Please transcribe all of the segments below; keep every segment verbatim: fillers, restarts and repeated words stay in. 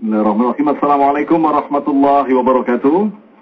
Bismillahirrahmanirrahim. Assalamualaikum warahmatullahi wabarakatuh.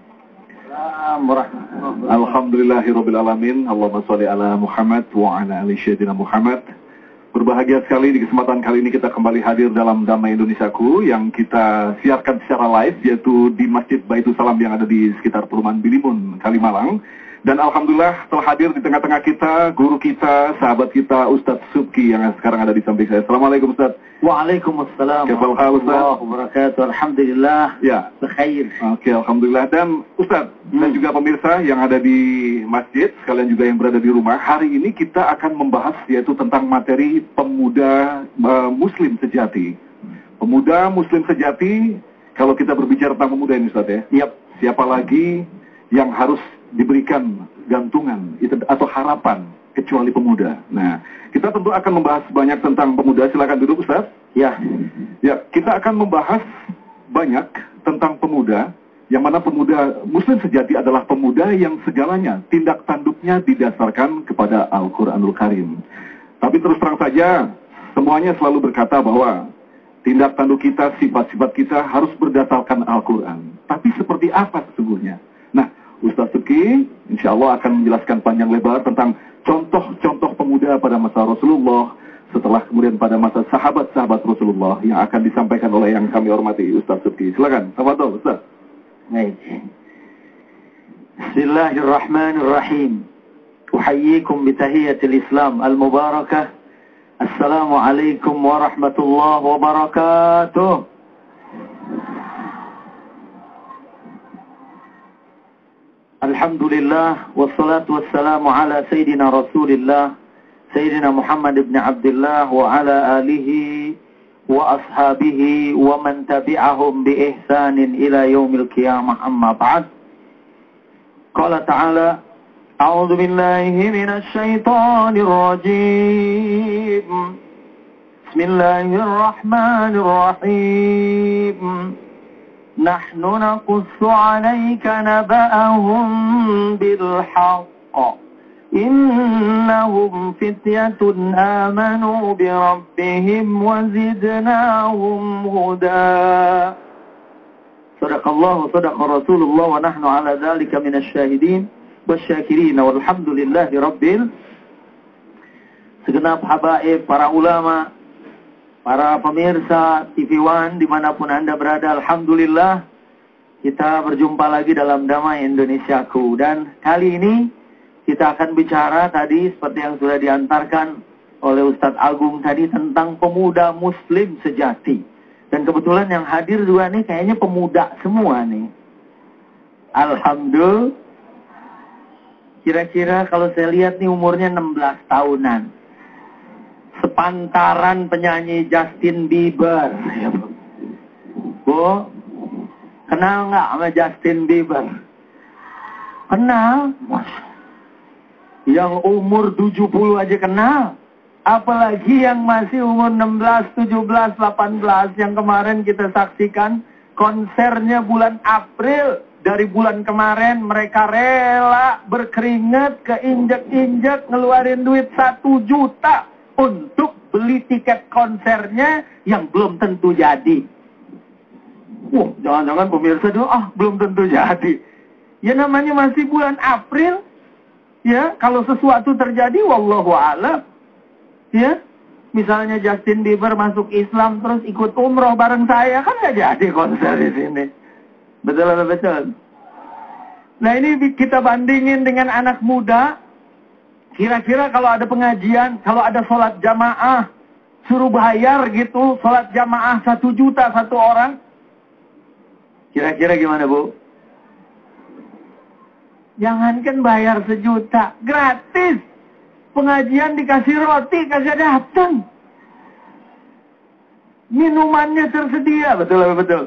Alhamdulillahirabbil alamin. Allahumma shalli ala Muhammad wa ala ali sayyidina Muhammad. Berbahagia sekali di kesempatan kali ini kita kembali hadir dalam Damai Indonesiaku yang kita siarkan secara live, yaitu di Masjid Baitul Salam yang ada di sekitar Perumahan Bilimun, Kalimalang. Dan Alhamdulillah telah hadir di tengah-tengah kita guru kita, sahabat kita, Ustadz Subki yang sekarang ada di samping saya. Assalamualaikum Ustadz. Waalaikumsalam warahmatullahi wabarakatuh. Alhamdulillah. Ya. Bekhair. Oke, Alhamdulillah. Dan Ustadz hmm. dan juga pemirsa yang ada di masjid, sekalian juga yang berada di rumah, hari ini kita akan membahas yaitu tentang materi pemuda uh, Muslim sejati. Pemuda Muslim sejati, kalau kita berbicara tentang pemuda ini Ustadz ya, yep. siapa lagi yang harus diberikan gantungan itu, atau harapan kecuali pemuda. Nah, kita tentu akan membahas banyak tentang pemuda. Silakan duduk Ustaz. Ya. Ya, kita akan membahas banyak tentang pemuda, yang mana pemuda Muslim sejati adalah pemuda yang segalanya tindak tanduknya didasarkan kepada Al-Qur'anul Karim. Tapi terus terang saja, semuanya selalu berkata bahwa tindak tanduk kita, sifat-sifat kita harus berdasarkan Al-Qur'an. Tapi seperti apa sesungguhnya? Nah, Ustaz Subki insya Allah akan menjelaskan panjang lebar tentang contoh-contoh pemuda pada masa Rasulullah, setelah kemudian pada masa sahabat-sahabat Rasulullah, yang akan disampaikan oleh yang kami hormati Ustaz Subki. Silakan, tafadhol Ustaz. Baik. Bismillahirrahmanirrahim. Uhayyikum bitahiyatil Islam al-mubarakah. Assalamualaikum warahmatullahi wabarakatuh. Alhamdulillah, wassalatu wassalamu ala Sayyidina Rasulillah, Sayyidina Muhammad ibn Abdullah wa ala alihi wa ashabihi wa man tabi'ahum bi ihsanin ila yaumil qiyamah, amma ba'd. Qala ta'ala, a'udzu billahi minasy syaithanir rajim. Bismillahirrahmanirrahim. نحن نقص عليك نبأهم بالحق إنهم فتية آمنوا بربهم وزدناهم هدى صدق الله صدق رسول الله ونحن على ذلك من الشاهدين والشاكرين والحمد لله رب. Segenap habaib, para ulama, para pemirsa T V One dimanapun Anda berada, Alhamdulillah kita berjumpa lagi dalam Damai Indonesiaku. Dan kali ini kita akan bicara tadi seperti yang sudah diantarkan oleh Ustadz Agung tadi tentang pemuda Muslim sejati. Dan kebetulan yang hadir juga nih kayaknya pemuda semua nih. Alhamdulillah. Kira-kira kalau saya lihat nih umurnya enam belas tahunan. Sepantaran penyanyi Justin Bieber. Bu, kenal nggak sama Justin Bieber? Kenal? Yang umur tujuh puluh aja kenal. Apalagi yang masih umur enam belas, tujuh belas, delapan belas. Yang kemarin kita saksikan konsernya bulan April. Dari bulan kemarin mereka rela berkeringat, keinjek-injek, ngeluarin duit satu juta. Untuk beli tiket konsernya yang belum tentu jadi. Wah, jangan-jangan pemirsa dulu, ah belum tentu jadi. Ya namanya masih bulan April. Ya, kalau sesuatu terjadi, wallahu a'lam. Ya, misalnya Justin Bieber masuk Islam terus ikut umroh bareng saya, kan nggak jadi konser di sini. Betul atau betul? Nah ini kita bandingin dengan anak muda. Kira-kira kalau ada pengajian, kalau ada sholat jamaah, suruh bayar gitu, sholat jamaah satu juta satu orang. Kira-kira gimana Bu? Jangankan bayar sejuta, gratis. Pengajian dikasih roti, kasih datang. Minumannya tersedia, betul betul.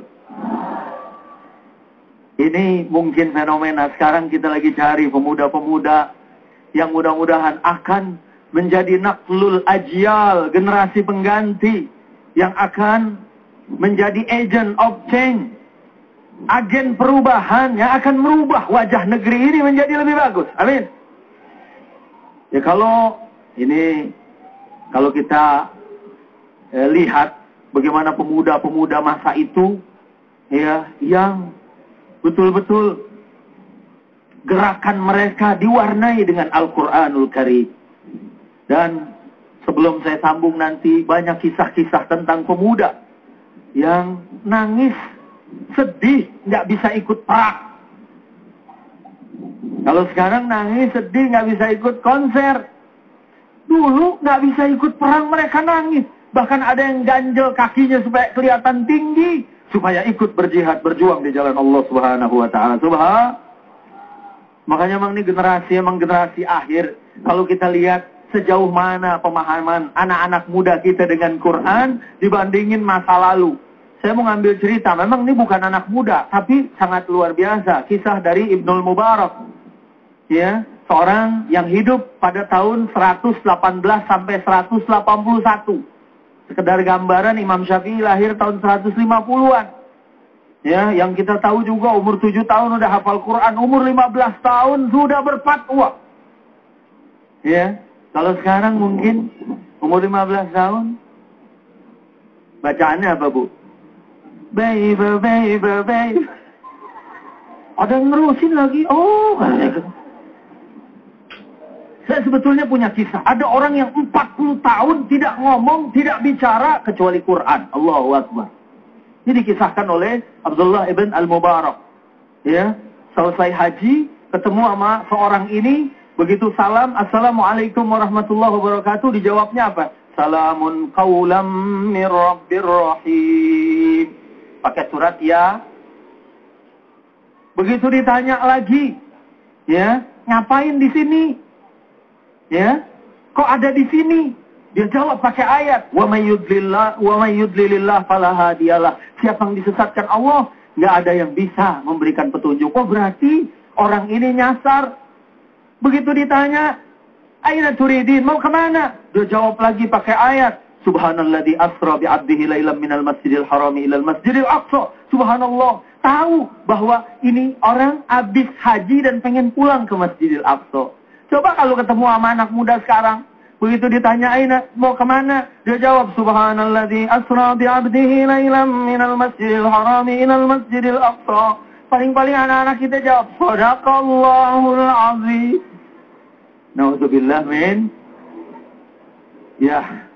Ini mungkin fenomena sekarang kita lagi cari pemuda-pemuda yang mudah-mudahan akan menjadi naklul ajyal, generasi pengganti, yang akan menjadi agent of change, agen perubahan yang akan merubah wajah negeri ini menjadi lebih bagus. Amin. Ya kalau ini, kalau kita eh, lihat bagaimana pemuda-pemuda masa itu ya, yang betul-betul gerakan mereka diwarnai dengan Al-Quranul Karim. Dan sebelum saya sambung nanti, banyak kisah-kisah tentang pemuda yang nangis, sedih, nggak bisa ikut perang. Kalau sekarang nangis, sedih, nggak bisa ikut konser. Dulu nggak bisa ikut perang, mereka nangis. Bahkan ada yang ganjel kakinya supaya kelihatan tinggi, supaya ikut berjihad, berjuang di jalan Allah Subhanahu Wa Taala. Subhan. Makanya memang ini generasi, emang generasi akhir. Kalau kita lihat sejauh mana pemahaman anak-anak muda kita dengan Quran dibandingin masa lalu. Saya mau ngambil cerita, memang ini bukan anak muda, tapi sangat luar biasa. Kisah dari Ibnul Mubarak. Ya, seorang yang hidup pada tahun seratus delapan belas sampai seratus delapan puluh satu. Sekedar gambaran, Imam Syafi'i lahir tahun seratus lima puluhan. Ya, yang kita tahu juga umur tujuh tahun udah hafal Quran, umur lima belas tahun sudah berfatwa. Ya, kalau sekarang mungkin umur lima belas tahun bacaannya apa, Bu? Baby, baby, baby. Ada yang nerusin lagi. Oh, saya sebetulnya punya kisah. Ada orang yang empat puluh tahun tidak ngomong, tidak bicara kecuali Quran. Allahu Akbar. Ini dikisahkan oleh Abdullah ibn Al-Mubarak. Ya, selesai haji, ketemu sama seorang ini, begitu salam, Assalamualaikum warahmatullahi wabarakatuh, dijawabnya apa? Salamun qawlam mir rabbir rahim. Pakai surat ya. Begitu ditanya lagi, ya, ngapain di sini? Ya, kok ada di sini? Dia jawab pakai ayat, wa may yudlillah wa may yudlilillah fala hadiyalah. Siapa yang disesatkan Allah, enggak ada yang bisa memberikan petunjuk. Oh, berarti orang ini nyasar. Begitu ditanya, aina turidin, mau kemana? Dia jawab lagi pakai ayat, subhanalladzi asra bi 'abdihi lailan minal masjidil harami ilal masjidil aqsa. Subhanallah, tahu bahwa ini orang habis haji dan pengen pulang ke Masjidil Aqsa. Coba kalau ketemu sama anak muda sekarang, begitu ditanya aina, mau kemana? Dia jawab, subhanalladzi asra bi 'abdihi lailan minal masjidil harami ilal masjidil aqsa. Paling-paling anak-anak kita jawab, shadaqallahul azim. Nauzubillah min. Ya.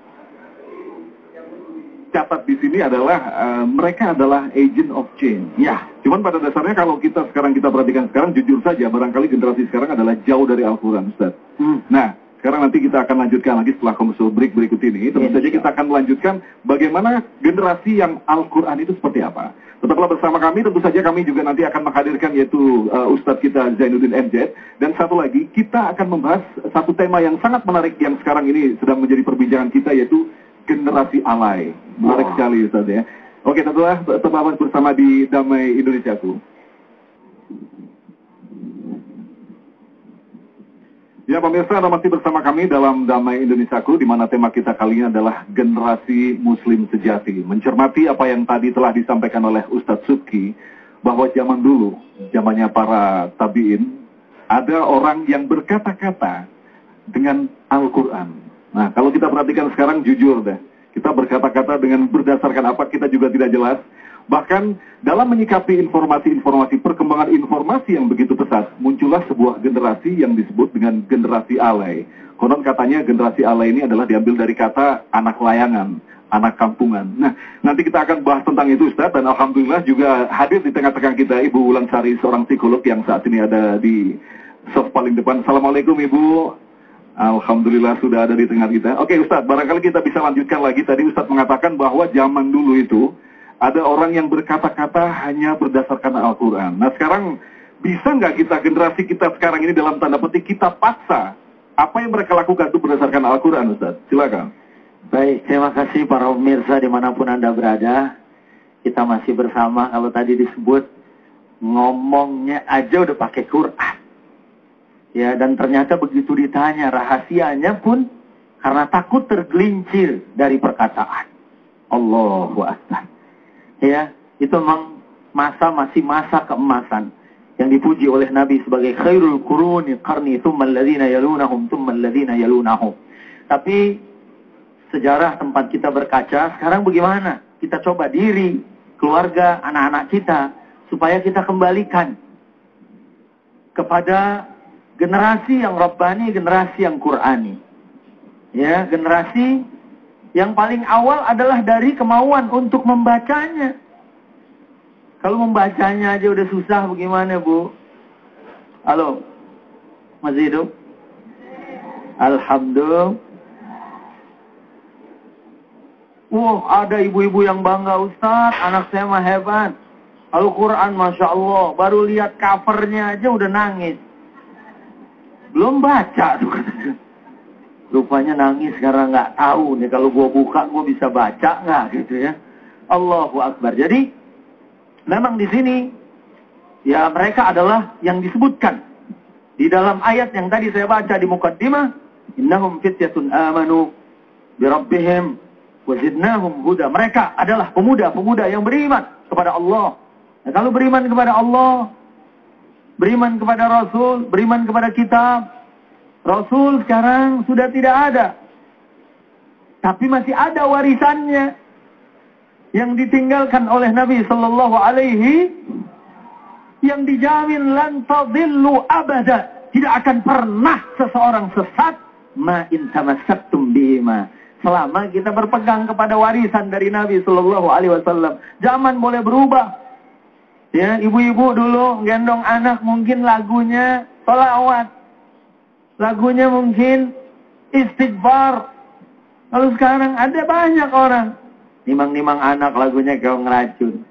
Catat di sini adalah uh, mereka adalah agent of change. Ya. Cuman pada dasarnya kalau kita sekarang kita perhatikan sekarang, jujur saja barangkali generasi sekarang adalah jauh dari Al-Quran, Ustaz. Hmm. Nah, sekarang nanti kita akan lanjutkan lagi setelah commercial break berikut ini. Tentu saja kita akan melanjutkan bagaimana generasi yang Al-Quran itu seperti apa. Tetaplah bersama kami, tentu saja kami juga nanti akan menghadirkan yaitu uh, Ustadz kita Zainuddin M Z. Dan satu lagi, kita akan membahas satu tema yang sangat menarik yang sekarang ini sedang menjadi perbincangan kita, yaitu generasi alay. Menarik wow. sekali, Ustadz ya. Oke, tentulah tetaplah bersama di Damai Indonesiaku. Ya pemirsa, Anda masih bersama kami dalam Damai Indonesiaku, di mana tema kita kali ini adalah generasi Muslim sejati. Mencermati apa yang tadi telah disampaikan oleh Ustadz Subki, bahwa zaman dulu, zamannya para tabi'in, ada orang yang berkata-kata dengan Al-Quran. Nah, kalau kita perhatikan sekarang, jujur deh, kita berkata-kata dengan berdasarkan apa kita juga tidak jelas. Bahkan dalam menyikapi informasi-informasi, perkembangan informasi yang begitu pesat, muncullah sebuah generasi yang disebut dengan generasi alay. Konon katanya generasi alay ini adalah diambil dari kata anak layangan, anak kampungan. Nah, nanti kita akan bahas tentang itu, Ustaz, dan alhamdulillah juga hadir di tengah-tengah kita Ibu Wulan Sari, seorang psikolog yang saat ini ada di soft paling depan. Assalamualaikum Ibu. Alhamdulillah sudah ada di tengah kita. Oke Ustaz, barangkali kita bisa lanjutkan lagi. Tadi Ustaz mengatakan bahwa zaman dulu itu ada orang yang berkata-kata hanya berdasarkan Al-Quran. Nah sekarang bisa nggak kita, generasi kita sekarang ini dalam tanda petik kita paksa apa yang mereka lakukan itu berdasarkan Al-Quran, Ustaz? Silakan. Baik, terima kasih para pemirsa dimanapun Anda berada. Kita masih bersama, kalau tadi disebut ngomongnya aja udah pakai Quran. Ya, dan ternyata begitu ditanya rahasianya pun karena takut tergelincir dari perkataan. Allahu Akbar. Ya, itu memang masa masih masa keemasan yang dipuji oleh Nabi sebagai khairul quruni qarni tsumma alladziina yalunahum tsumma alladziina yalunahum. Tapi sejarah tempat kita berkaca, sekarang bagaimana? Kita coba diri keluarga, anak-anak kita, supaya kita kembalikan kepada generasi yang Rabbani, generasi yang Qur'ani. Ya, generasi yang paling awal adalah dari kemauan untuk membacanya. Kalau membacanya aja udah susah, bagaimana Bu? Halo, masih hidup? Alhamdulillah. Wah, ada ibu-ibu yang bangga, Ustaz, anak saya mah hebat. Al-Quran, Masya Allah, baru lihat covernya aja udah nangis. Belum baca tuh. Rupanya nangis karena nggak tahu nih, kalau gua buka gua bisa baca nggak gitu ya. Allahu Akbar. Jadi memang di sini ya mereka adalah yang disebutkan di dalam ayat yang tadi saya baca di muqaddimah, innahum fityatun amanu bi rabbihim wa zidnahum huda. Mereka adalah pemuda-pemuda yang beriman kepada Allah. Nah, kalau beriman kepada Allah, beriman kepada Rasul, beriman kepada kitab, Rasul sekarang sudah tidak ada. Tapi masih ada warisannya yang ditinggalkan oleh Nabi sallallahu alaihi, yang dijamin lan tadillu abada, tidak akan pernah seseorang sesat ma in tamassaktum bima, selama kita berpegang kepada warisan dari Nabi sallallahu alaihi wasallam. Zaman boleh berubah. Ya, ibu-ibu dulu gendong anak mungkin lagunya sholawat. Lagunya mungkin istighfar. Kalau sekarang ada banyak orang nimang-nimang anak lagunya kayak ngeracun.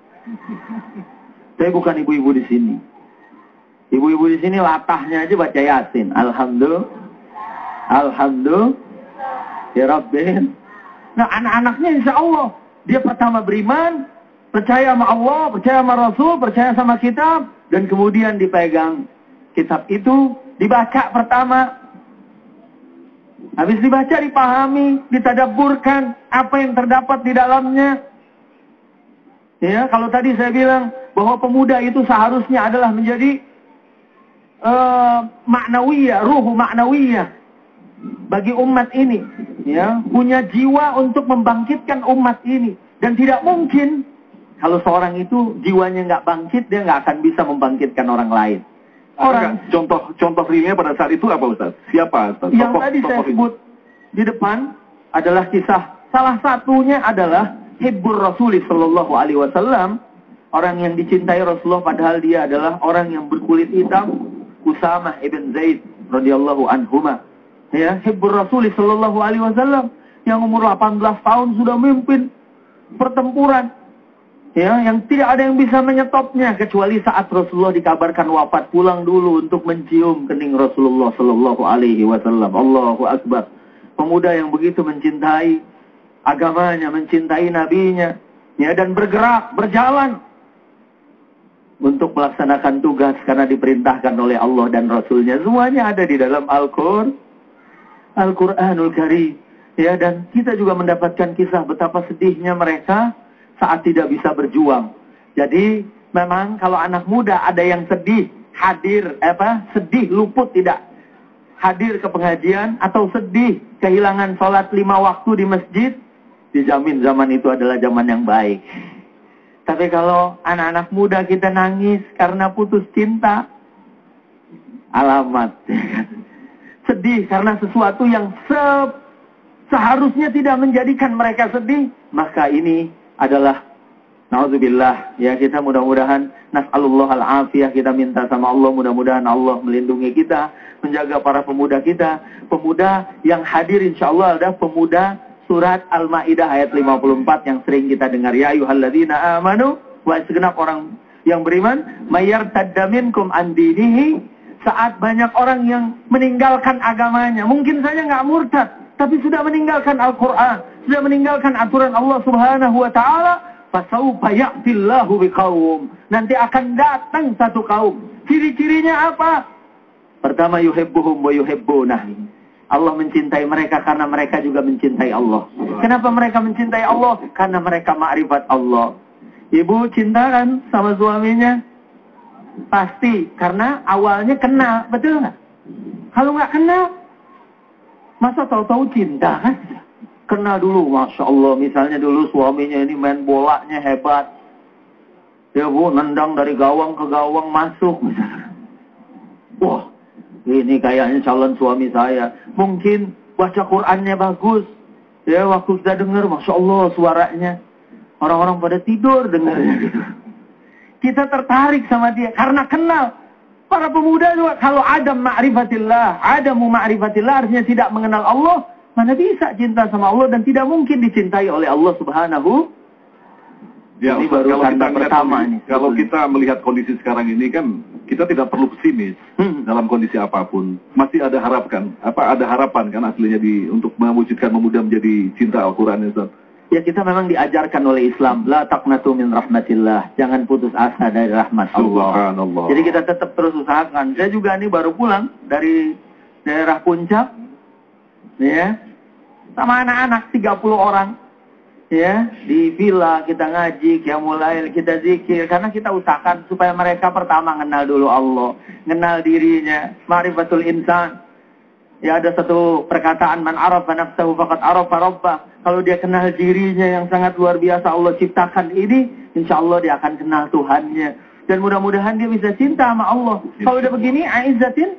Saya bukan ibu-ibu di sini. Ibu-ibu di sini latahnya aja baca Yasin. Alhamdulillah. Alhamdulillah. Ya Rabbin. Nah, anak-anaknya insya Allah dia pertama beriman, percaya sama Allah, percaya sama Rasul, percaya sama kitab, dan kemudian dipegang kitab itu, dibaca pertama. Habis dibaca, dipahami, ditadabburkan apa yang terdapat di dalamnya. Ya, kalau tadi saya bilang bahwa pemuda itu seharusnya adalah menjadi uh, maknawiyah, ruhu maknawiyah bagi umat ini. Ya, punya jiwa untuk membangkitkan umat ini. Dan tidak mungkin kalau seorang itu jiwanya nggak bangkit, dia nggak akan bisa membangkitkan orang lain. Orang contoh contoh realnya pada saat itu apa Ustaz? Siapa Ustaz? Yang tokoh, tadi tokoh saya sebut ini di depan adalah kisah. Salah satunya adalah Hibbur Rasul sallallahu alaihi wasallam, orang yang dicintai Rasulullah padahal dia adalah orang yang berkulit hitam, Usamah ibn Zaid radhiyallahu anhuma. Ya, Hibbur Rasul sallallahu alaihi wasallam yang umur delapan belas tahun sudah memimpin pertempuran. Ya, yang tidak ada yang bisa menyetopnya kecuali saat Rasulullah dikabarkan wafat, pulang dulu untuk mencium kening Rasulullah sallallahu alaihi wasallam. Allahu Akbar. Pemuda yang begitu mencintai agamanya, mencintai nabinya, ya, dan bergerak, berjalan untuk melaksanakan tugas karena diperintahkan oleh Allah dan Rasulnya. Semuanya ada di dalam Al-Qur'an, Al-Qur'anul Karim. Ya, dan kita juga mendapatkan kisah betapa sedihnya mereka saat tidak bisa berjuang. Jadi memang kalau anak muda ada yang sedih, hadir, apa, sedih luput tidak hadir ke pengajian, atau sedih kehilangan sholat lima waktu di masjid, dijamin zaman itu adalah zaman yang baik. Tapi kalau anak-anak muda kita nangis karena putus cinta, alamat. Sedih karena sesuatu yang se seharusnya tidak menjadikan mereka sedih, maka ini adalah na'udzubillah. Ya, kita mudah-mudahan nas'alullah al-afiyah, kita minta sama Allah mudah-mudahan Allah melindungi kita, menjaga para pemuda kita. Pemuda yang hadir insyaallah adalah pemuda surat Al-Maidah ayat lima puluh empat yang sering kita dengar, ya ayyuhalladzina amanu, wa segenap orang yang beriman, mayartadda minkum an dinihi, saat banyak orang yang meninggalkan agamanya, mungkin saja nggak murtad, tapi sudah meninggalkan Al-Quran, sudah meninggalkan aturan Allah Subhanahu wa Ta'ala, fasawfa ya'tillahu biqaum, nanti akan datang satu kaum. Ciri-cirinya apa? Pertama, yuhibbuhum wa yuhibbunah. Allah mencintai mereka karena mereka juga mencintai Allah. Kenapa mereka mencintai Allah? Karena mereka ma'rifat Allah. Ibu cinta kan sama suaminya? Pasti, karena awalnya kenal, betul nggak? Kalau nggak kenal, masa tahu-tahu cinta kan? Kenal dulu, Masya Allah. Misalnya dulu suaminya ini main bolanya hebat. Ya Bu, nendang dari gawang ke gawang masuk. Wah, ini kayaknya calon suami saya. Mungkin baca Qur'annya bagus. Ya, waktu kita dengar, Masya Allah suaranya. Orang-orang pada tidur dengarnya gitu. Kita tertarik sama dia karena kenal. Para pemuda juga kalau ada ma'rifatillah, ada mu ma'rifatillah artinya tidak mengenal Allah, mana bisa cinta sama Allah dan tidak mungkin dicintai oleh Allah Subhanahu. Ya, ini baru kalau tanda kita pertama kondisi, ini. Kalau kita melihat kondisi sekarang ini kan kita tidak perlu pesimis hmm. dalam kondisi apapun. Masih ada harapkan, apa ada harapan kan aslinya di untuk mewujudkan pemuda menjadi cinta Al-Qur'an itu. Ya kita memang diajarkan oleh Islam, la taqnatu min rahmatillah, jangan putus asa dari rahmat Allah. Subhanallah. Jadi kita tetap terus usahakan. Saya juga ini baru pulang dari daerah Puncak, ya, sama anak-anak tiga puluh orang, ya, di villa kita ngaji, qiyamul lail, kita zikir, karena kita usahakan supaya mereka pertama kenal dulu Allah, kenal dirinya, ma'rifatul insan. Ya ada satu perkataan, man arafa nafsahu faqad arafa rabbah. Kalau dia kenal dirinya yang sangat luar biasa Allah ciptakan ini, insya Allah dia akan kenal Tuhannya. Dan mudah-mudahan dia bisa cinta sama Allah. Kalau udah begini, aizzatin,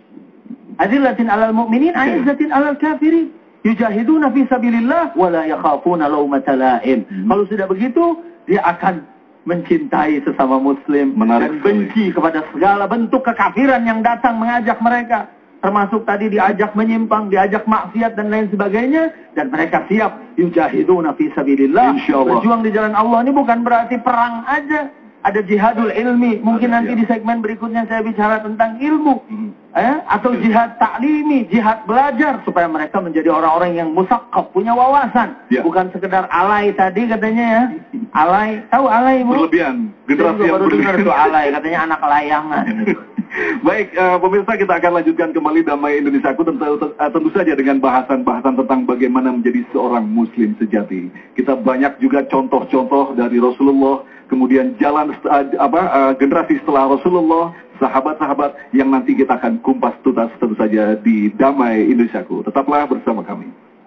azillatin alal mu'minin, aizzatin alal kafirin. Yujahiduna fi sabilillah, wala yakhafuna lawmata la'im. Hmm. Kalau sudah begitu, dia akan mencintai sesama muslim. Menarik dan benci kepada segala bentuk kekafiran yang datang mengajak mereka. Termasuk tadi diajak menyimpang, diajak maksiat dan lain sebagainya. Dan mereka siap. Yujahiduna fi sabilillah. Berjuang di jalan Allah ini bukan berarti perang aja. Ada jihadul ilmi. Mungkin nanti di segmen berikutnya saya bicara tentang ilmu. Eh? Atau jihad taklimi, jihad belajar. Supaya mereka menjadi orang-orang yang musaqqaf, punya wawasan. Ya. Bukan sekedar alay tadi katanya ya. Alay, tahu alay Bu? Berlebihan. Generasi yang baru dengar tuh alay, katanya anak layangan. Baik, uh, pemirsa, kita akan lanjutkan kembali Damai Indonesiaku tentu, uh, tentu saja dengan bahasan-bahasan tentang bagaimana menjadi seorang muslim sejati. Kita banyak juga contoh-contoh dari Rasulullah, kemudian jalan uh, apa uh, generasi setelah Rasulullah, sahabat-sahabat yang nanti kita akan kumpas tuntas tentu saja di Damai Indonesiaku. Tetaplah bersama kami.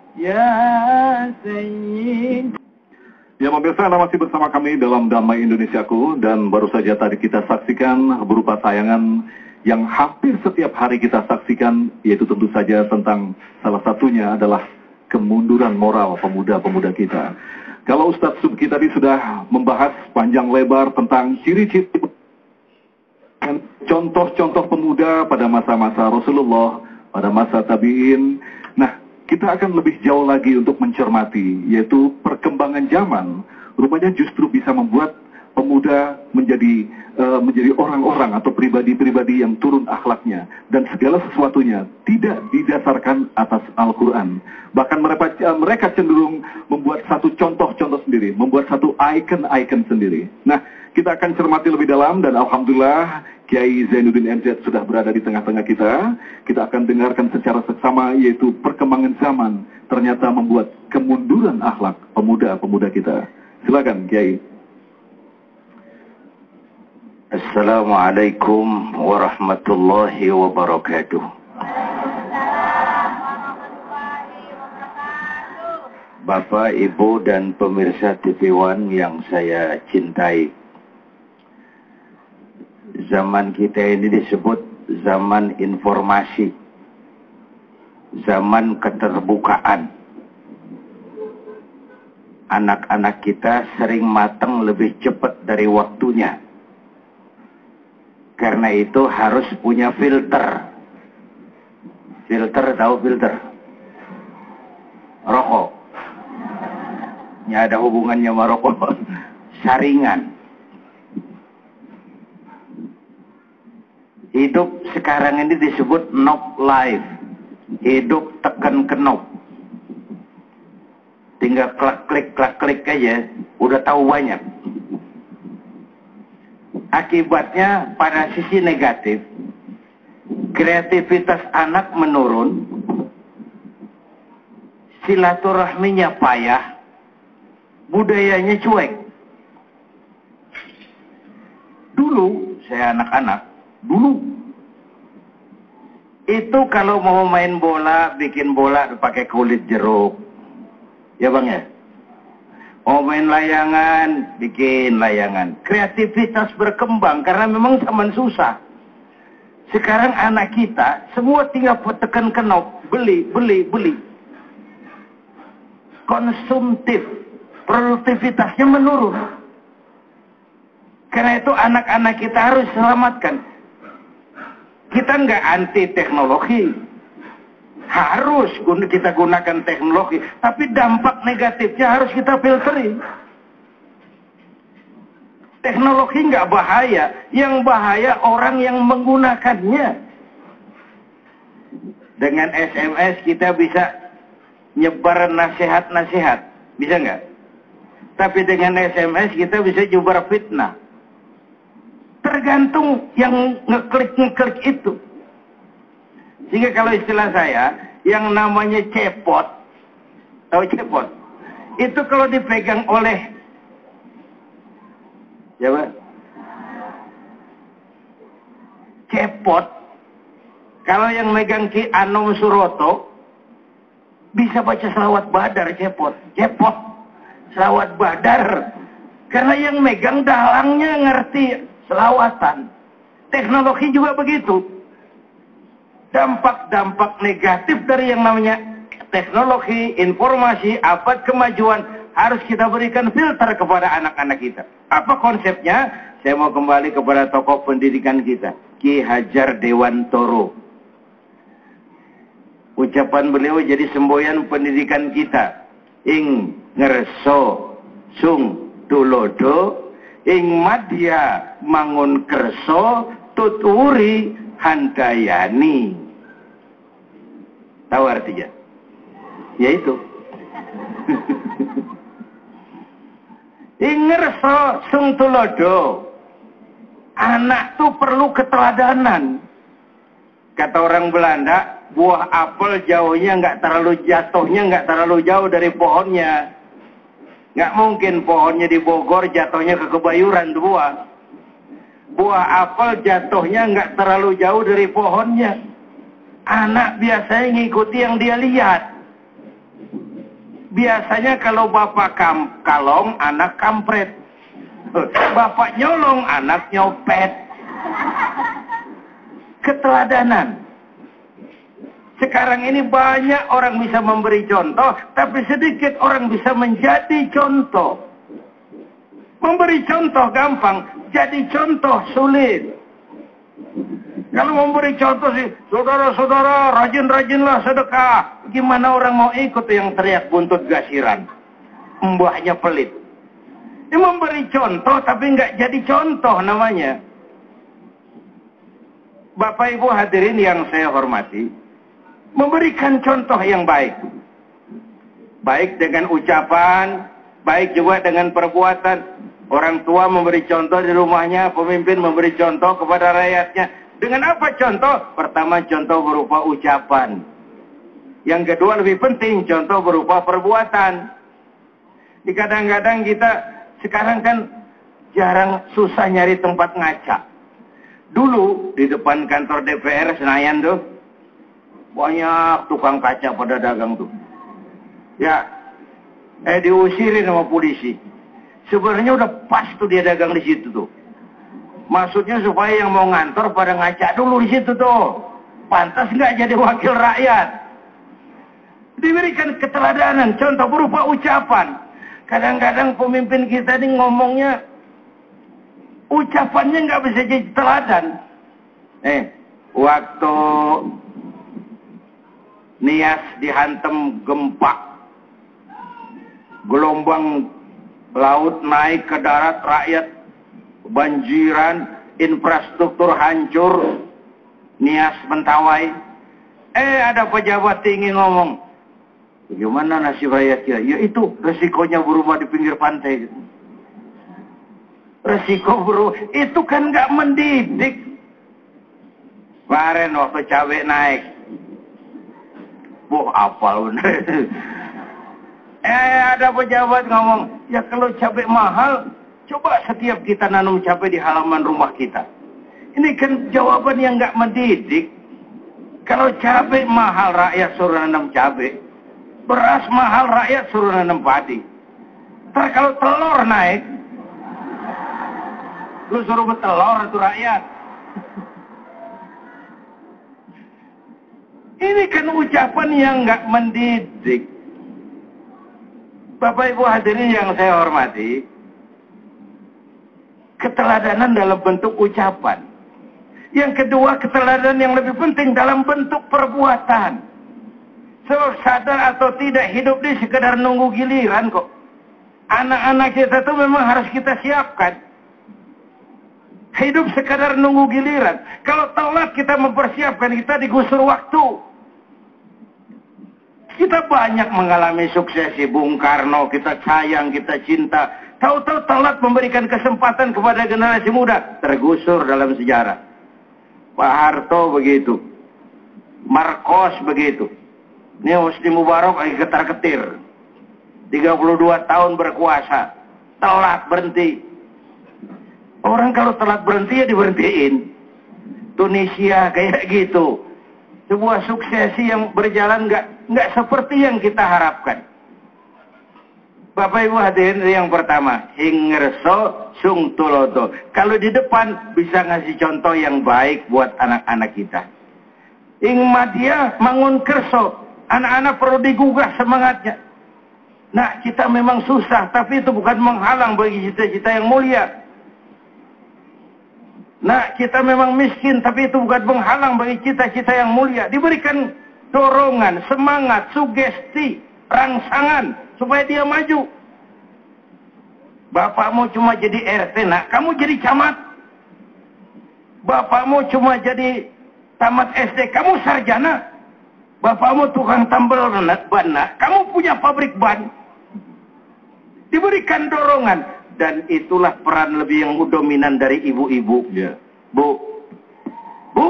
Ya Sayyid. Ya pemirsa, Anda masih bersama kami dalam Damai Indonesiaku, dan baru saja tadi kita saksikan berupa tayangan yang hampir setiap hari kita saksikan, yaitu tentu saja tentang salah satunya adalah kemunduran moral pemuda-pemuda kita. Kalau Ustadz Subki tadi sudah membahas panjang lebar tentang ciri-ciri contoh-contoh pemuda pada masa-masa Rasulullah, pada masa tabi'in. Nah, kita akan lebih jauh lagi untuk mencermati, yaitu perkembangan zaman. Rupanya justru bisa membuat pemuda menjadi uh, menjadi orang-orang atau pribadi-pribadi yang turun akhlaknya. Dan segala sesuatunya tidak didasarkan atas Al-Quran. Bahkan mereka, uh, mereka cenderung membuat satu contoh-contoh sendiri, membuat satu icon-icon sendiri. Nah, kita akan cermati lebih dalam, dan Alhamdulillah Kiai Zainuddin M Z sudah berada di tengah-tengah kita. Kita akan dengarkan secara seksama, yaitu perkembangan zaman ternyata membuat kemunduran akhlak pemuda-pemuda kita. Silakan Kiai. Assalamualaikum warahmatullahi wabarakatuh. Bapak, Ibu, dan pemirsa T V One yang saya cintai. Zaman kita ini disebut zaman informasi, zaman keterbukaan. Anak-anak kita sering matang lebih cepat dari waktunya. Karena itu harus punya filter. Filter, tahu filter? Rokok. Ini ada hubungannya sama rokok. Saringan. Hidup sekarang ini disebut knob life. Hidup tekan ke knob. Tinggal klik-klik, klik-klik aja, udah tahu banyak. Akibatnya pada sisi negatif, kreativitas anak menurun, silaturahminya payah, budayanya cuek. Dulu, saya anak-anak, dulu itu kalau mau main bola, bikin bola pakai kulit jeruk, ya bang ya. Oh main layangan, bikin layangan. Kreativitas berkembang karena memang zaman susah. Sekarang anak kita semua tinggal tekan kenop, beli, beli, beli. Konsumtif, produktivitasnya menurun. Karena itu anak-anak kita harus selamatkan. Kita nggak anti teknologi. Harus kita gunakan teknologi, tapi dampak negatifnya harus kita filteri. Teknologi nggak bahaya, yang bahaya orang yang menggunakannya. Dengan S M S kita bisa nyebar nasihat-nasihat, bisa nggak? Tapi dengan S M S kita bisa nyebar fitnah. Tergantung yang ngeklik-ngeklik itu. Sehingga kalau istilah saya, yang namanya cepot, tahu cepot? Itu kalau dipegang oleh, coba, cepot, kalau yang megang Ki Anom Suroto, bisa baca selawat badar cepot, cepot, selawat badar. Karena yang megang dalangnya ngerti selawatan. Teknologi juga begitu. Dampak-dampak negatif dari yang namanya teknologi, informasi, abad kemajuan harus kita berikan filter kepada anak-anak kita. Apa konsepnya? Saya mau kembali kepada tokoh pendidikan kita, Ki Hajar Dewantoro. Ucapan beliau jadi semboyan pendidikan kita. Ing ngerso sung tulodo, ing madya mangun kerso tuturi handayani. Tahu artinya? Yaitu ingerso sung tulodo. Anak tuh perlu keteladanan. Kata orang Belanda, buah apel jauhnya nggak terlalu jatuhnya nggak terlalu jauh dari pohonnya. Nggak mungkin pohonnya di Bogor jatuhnya ke Kebayuran tuh buah. Buah apel jatuhnya nggak terlalu jauh dari pohonnya. Anak biasanya ngikuti yang dia lihat. Biasanya kalau bapak kam kalong, anak kampret. Bapak nyolong, anak nyopet. Keteladanan. Sekarang ini banyak orang bisa memberi contoh, tapi sedikit orang bisa menjadi contoh. Memberi contoh gampang, jadi contoh sulit. Kalau memberi contoh sih, saudara-saudara rajin-rajinlah sedekah. Gimana orang mau ikut yang teriak buntut gasiran? Mbahnya pelit. Ini memberi contoh tapi nggak jadi contoh namanya. Bapak Ibu hadirin yang saya hormati, memberikan contoh yang baik. Baik dengan ucapan, baik juga dengan perbuatan. Orang tua memberi contoh di rumahnya, pemimpin memberi contoh kepada rakyatnya. Dengan apa contoh? Pertama, contoh berupa ucapan. Yang kedua lebih penting, contoh berupa perbuatan. Di kadang-kadang kita sekarang kan jarang, susah nyari tempat ngaca. Dulu di depan kantor D P R Senayan tuh banyak tukang kaca pada dagang tuh. Ya, eh diusirin sama polisi. Sebenarnya udah pas tuh dia dagang di situ tuh. Maksudnya supaya yang mau ngantor pada ngaca dulu di situ tuh. Pantas nggak jadi wakil rakyat. Diberikan keteladanan, contoh berupa ucapan. Kadang-kadang pemimpin kita ini ngomongnya, ucapannya nggak bisa jadi teladan. Eh, waktu Nias dihantam gempa, gelombang laut naik ke darat, rakyat banjiran, infrastruktur hancur, Nias Mentawai. Eh ada pejabat tinggi ngomong, bagaimana nasib rakyatnya? Ya itu resikonya berubah di pinggir pantai. Resiko berubah, itu kan nggak mendidik. Kemarin waktu cabai naik, wah apal bener. Eh ada pejabat ngomong, ya kalau cabai mahal, coba setiap kita nanam cabai di halaman rumah kita. Ini kan jawaban yang nggak mendidik. Kalau cabai mahal, rakyat suruh nanam cabai. Beras mahal, rakyat suruh nanam padi. Ntar kalau telur naik, lu suruh bertelur itu rakyat. Ini kan ucapan yang nggak mendidik. Bapak Ibu hadirin yang saya hormati, keteladanan dalam bentuk ucapan. Yang kedua, keteladanan yang lebih penting dalam bentuk perbuatan. Sebab sadar atau tidak, hidup ini sekedar nunggu giliran kok. Anak-anak kita tuh memang harus kita siapkan. Hidup sekadar nunggu giliran. Kalau telat kita mempersiapkan, kita digusur waktu. Kita banyak mengalami suksesi. Bung Karno, kita sayang, kita cinta. Tahu-tahu telat memberikan kesempatan kepada generasi muda. Tergusur dalam sejarah. Pak Harto begitu. Marcos begitu. Ini Husni Mubarak lagi ketar-ketir. tiga puluh dua tahun berkuasa. Telat berhenti. Orang kalau telat berhenti ya diberhentiin. Tunisia kayak gitu. Sebuah suksesi yang berjalan nggak nggak seperti yang kita harapkan. Bapak Ibu hadirin, yang pertama, hingerso sung tulodo. Kalau di depan bisa ngasih contoh yang baik buat anak-anak kita. Ing madia mangun kerso. Anak-anak perlu digugah semangatnya. Nah, kita memang susah, tapi itu bukan menghalang bagi cita-cita yang mulia. Nah, kita memang miskin, tapi itu bukan menghalang bagi cita-cita yang mulia. Diberikan dorongan, semangat, sugesti, rangsangan, supaya dia maju. Bapakmu cuma jadi R T, nak, kamu jadi camat. Bapakmu cuma jadi tamat S D, kamu sarjana. Bapakmu tukang tambal ban, nak, kamu punya pabrik ban. Diberikan dorongan. Dan itulah peran lebih yang dominan dari ibu-ibu. Ya. Bu. Bu.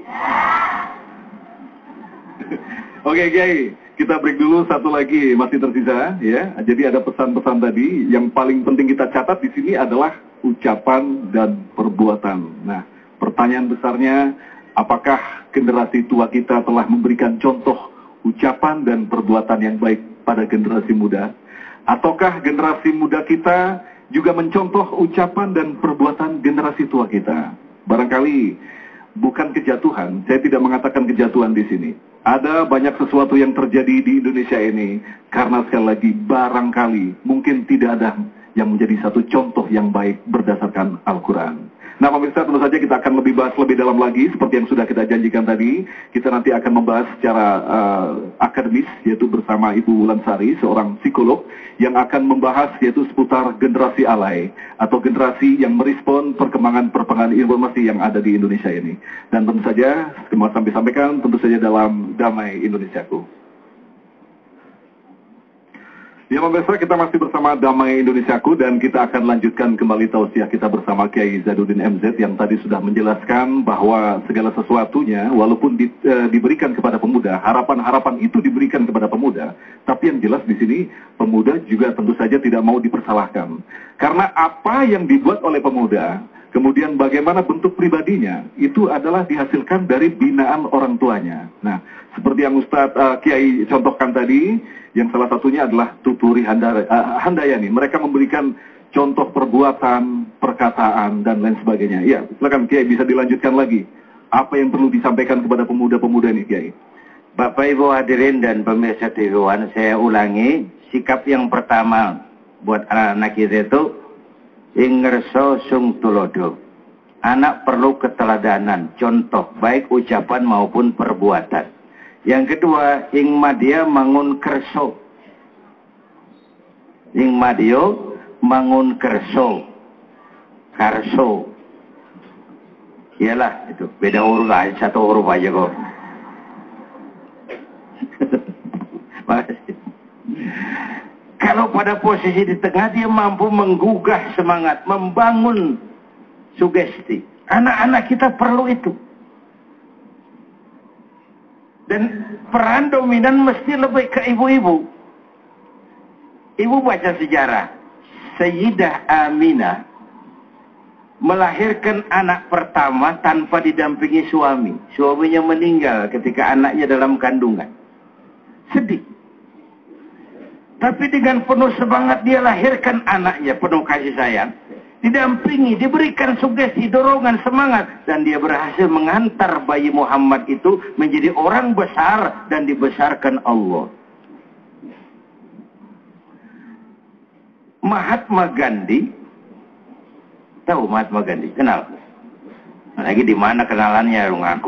Oke, Kiai. Kita break dulu, satu lagi masih tersisa, ya. Jadi ada pesan-pesan tadi. Yang paling penting kita catat di sini adalah ucapan dan perbuatan. Nah, pertanyaan besarnya, apakah generasi tua kita telah memberikan contoh ucapan dan perbuatan yang baik pada generasi muda? Ataukah generasi muda kita juga mencontoh ucapan dan perbuatan generasi tua kita? Barangkali bukan kejatuhan, saya tidak mengatakan kejatuhan di sini. Ada banyak sesuatu yang terjadi di Indonesia ini karena sekali lagi barangkali mungkin tidak ada yang menjadi satu contoh yang baik berdasarkan Al-Quran. Nah, pemirsa, tentu saja kita akan lebih bahas lebih dalam lagi seperti yang sudah kita janjikan tadi. Kita nanti akan membahas secara uh, akademis, yaitu bersama Ibu Wulansari, seorang psikolog yang akan membahas yaitu seputar generasi alay atau generasi yang merespon perkembangan-perkembangan informasi yang ada di Indonesia ini. Dan tentu saja, semua sampai sampaikan tentu saja dalam Damai Indonesiaku. Ya, pemirsa, kita masih bersama Damai Indonesiaku dan kita akan lanjutkan kembali tausiah kita bersama Kiai Zadudin M Z yang tadi sudah menjelaskan bahwa segala sesuatunya walaupun di, e, diberikan kepada pemuda, harapan-harapan itu diberikan kepada pemuda, tapi yang jelas di sini pemuda juga tentu saja tidak mau dipersalahkan. Karena apa yang dibuat oleh pemuda, kemudian bagaimana bentuk pribadinya, itu adalah dihasilkan dari binaan orang tuanya. Nah, seperti yang Ustadz uh, Kiai contohkan tadi, yang salah satunya adalah Tuturi Handara, uh, Handayani. Mereka memberikan contoh perbuatan, perkataan, dan lain sebagainya. Ya, silakan Kiai, bisa dilanjutkan lagi. Apa yang perlu disampaikan kepada pemuda-pemuda ini, Kiai? Bapak Ibu hadirin dan pemirsa T V One, saya ulangi, sikap yang pertama buat anak-anak kita itu, ingerso sung tulodo. Anak perlu keteladanan, contoh, baik ucapan maupun perbuatan. Yang kedua, ing madia mangun kerso. Ing madio mangun kerso. Karso. Iyalah, itu beda huruf aja, satu huruf aja kok. Kalau pada posisi di tengah, dia mampu menggugah semangat, membangun sugesti. Anak-anak kita perlu itu. Dan peran dominan mesti lebih ke ibu-ibu. Ibu baca sejarah. Sayyidah Aminah melahirkan anak pertama tanpa didampingi suami. Suaminya meninggal ketika anaknya dalam kandungan. Sedih. Tapi dengan penuh semangat dia lahirkan anaknya, penuh kasih sayang. Didampingi, diberikan sugesti, dorongan, semangat. Dan dia berhasil mengantar bayi Muhammad itu menjadi orang besar dan dibesarkan Allah. Mahatma Gandhi, tahu Mahatma Gandhi? Kenal? Lagi di mana kenalannya, lu ngaku.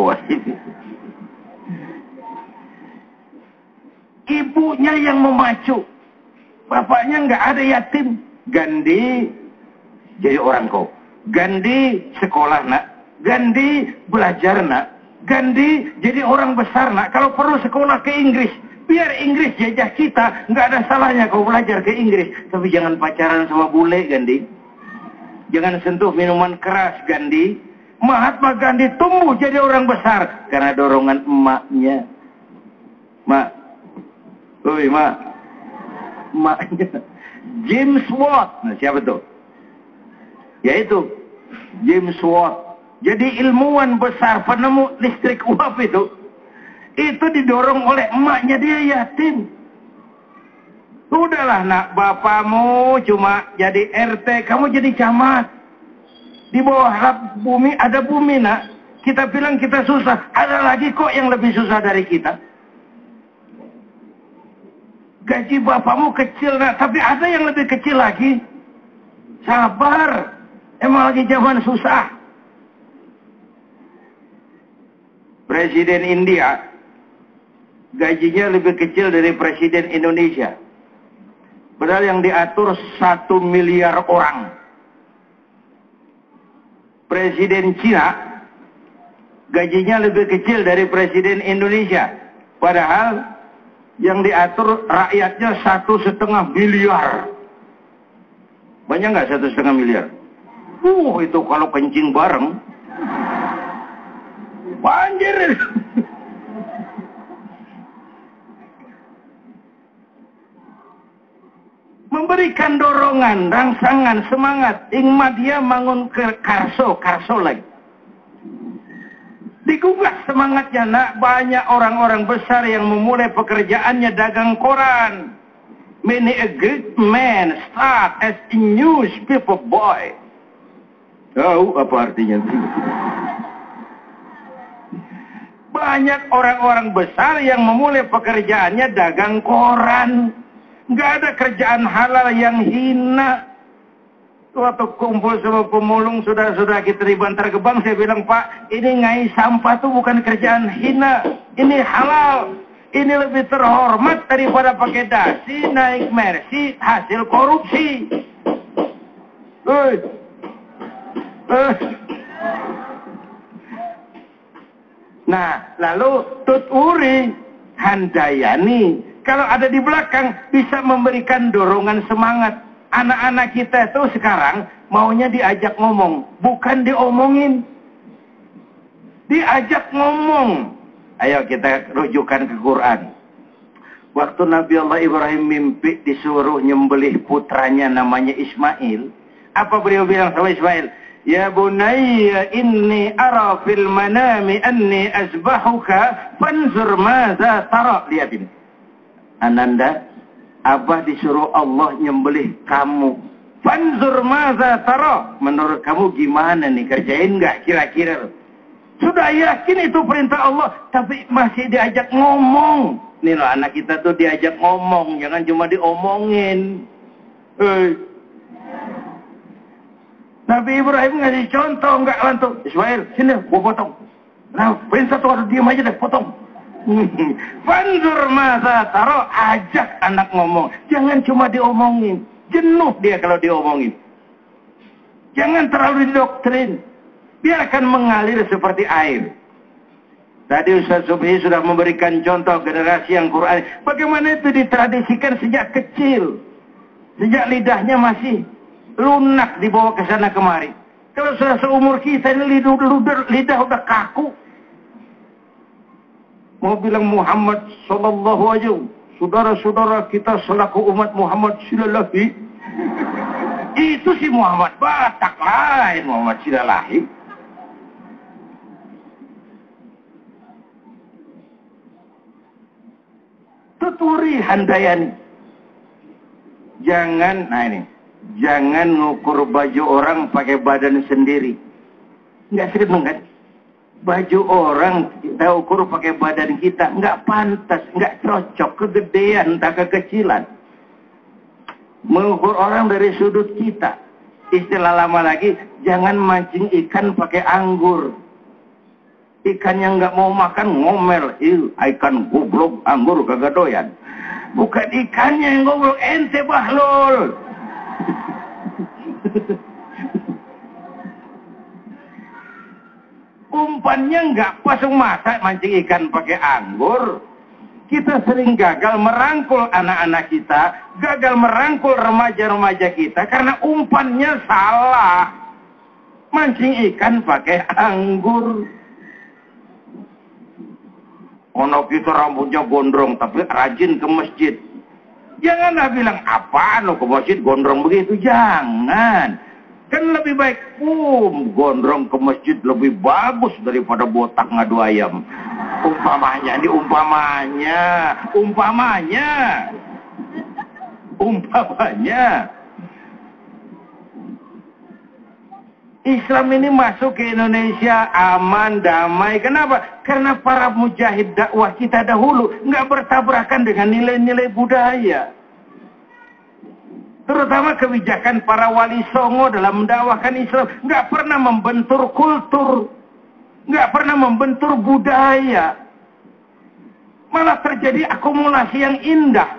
Ibunya yang memacu, bapaknya nggak ada yatim. Gandhi jadi orang kau. Gandhi sekolah nak. Gandhi belajar nak. Gandhi jadi orang besar nak. Kalau perlu sekolah ke Inggris. Biar Inggris jajah kita. Nggak ada salahnya kau belajar ke Inggris. Tapi jangan pacaran sama bule Gandhi. Jangan sentuh minuman keras Gandhi. Mahatma Gandhi tumbuh jadi orang besar. Karena dorongan emaknya. Mak. Oi mak. Maknya. James Watt. Nah, siapa tuh? Yaitu James Watt. Jadi ilmuwan besar, penemu listrik uap itu. Itu didorong oleh emaknya, dia yatim. Udahlah nak, bapamu cuma jadi R T, kamu jadi camat. Di bawah bumi ada bumi nak. Kita bilang kita susah, ada lagi kok yang lebih susah dari kita. Gaji bapamu kecil nak, tapi ada yang lebih kecil lagi. Sabar, emang lagi zaman susah. Presiden India gajinya lebih kecil dari Presiden Indonesia. Padahal yang diatur satu miliar orang. Presiden Cina gajinya lebih kecil dari Presiden Indonesia. Padahal yang diatur rakyatnya satu setengah miliar. Banyak nggak satu setengah miliar? Uh, itu kalau kencing bareng. Banjir. Memberikan dorongan, rangsangan, semangat. Ingmat dia bangun ke Karso, Karso lagi. Digugah semangatnya nak. Banyak orang-orang besar yang memulai pekerjaannya dagang koran. Many a great man start as a newspaper boy. Tahu apa artinya? Banyak orang-orang besar yang memulai pekerjaannya dagang koran. Nggak ada kerjaan halal yang hina. Waktu kumpul sama pemulung, saudara-saudara kita di Bantar Gebang, saya bilang, Pak, ini ngai sampah tuh bukan kerjaan hina. Ini halal. Ini lebih terhormat daripada pakai dasi, naik mercy, hasil korupsi. Uh. Uh. Nah, lalu Tut Uri Handayani, kalau ada di belakang, bisa memberikan dorongan semangat. Anak-anak kita itu sekarang maunya diajak ngomong, bukan diomongin. Diajak ngomong. Ayo kita rujukan ke Quran. Waktu Nabi Allah Ibrahim mimpi disuruh nyembelih putranya namanya Ismail. Apa beliau bilang sama Ismail? Ya bunayya inni ara fil manami anni azbahuka fanzur maza tara. Lihat ini. Ananda, Abah disuruh Allah nyembelih kamu. Fanzur maza tara. Menurut kamu gimana nih, kerjain nggak kira-kira? Sudah yakin itu perintah Allah, tapi masih diajak ngomong. Nih loh, anak kita tuh diajak ngomong, jangan cuma diomongin. Hei. Nabi Ibrahim ngasih contoh, nggak lantuk. Ismail, sini, gua potong. Nah, perintah tuh harus diam aja deh, potong. Fanzur maza taro, ajak anak ngomong. Jangan cuma diomongin. Jenuh dia kalau diomongin. Jangan terlalu didoktrin. Biarkan mengalir seperti air. Tadi Ustaz Subhi sudah memberikan contoh generasi yang Quran. Bagaimana itu ditradisikan sejak kecil. Sejak lidahnya masih lunak dibawa ke sana kemari. Kalau sudah seumur kita ini lidah, lidah, lidah udah kaku. Mau bilang Muhammad sallallahu alaihi wasallam, saudara-saudara kita selaku umat Muhammad silalahi. Itu si Muhammad Batak lain, Muhammad silalahi. Tut Uri Handayani. Jangan, nah ini, jangan ngukur baju orang pakai badan sendiri. Nggak seneng kan? Baju orang kita ukur pakai badan kita, nggak pantas, nggak cocok, kegedean, tak kekecilan. Mengukur orang dari sudut kita. Istilah lama lagi, jangan mancing ikan pakai anggur. Ikan yang nggak mau makan ngomel, ih ikan goblok, anggur kagak doyan. Bukan ikannya yang goblok, ente bahlul. Umpannya nggak pas, masa mancing ikan pakai anggur. Kita sering gagal merangkul anak-anak kita, gagal merangkul remaja-remaja kita karena umpannya salah. Mancing ikan pakai anggur. Ono kita rambutnya gondrong tapi rajin ke masjid. Janganlah bilang, apaan lo ke masjid gondrong begitu, jangan. Kan lebih baik, um, gondrong ke masjid lebih bagus daripada botak ngadu ayam. Umpamanya, ini umpamanya, umpamanya, umpamanya. Islam ini masuk ke Indonesia aman, damai. Kenapa? Karena para mujahid dakwah kita dahulu nggak bertabrakan dengan nilai-nilai budaya. Terutama kebijakan para wali songo dalam mendakwahkan Islam nggak pernah membentur kultur, nggak pernah membentur budaya, malah terjadi akumulasi yang indah.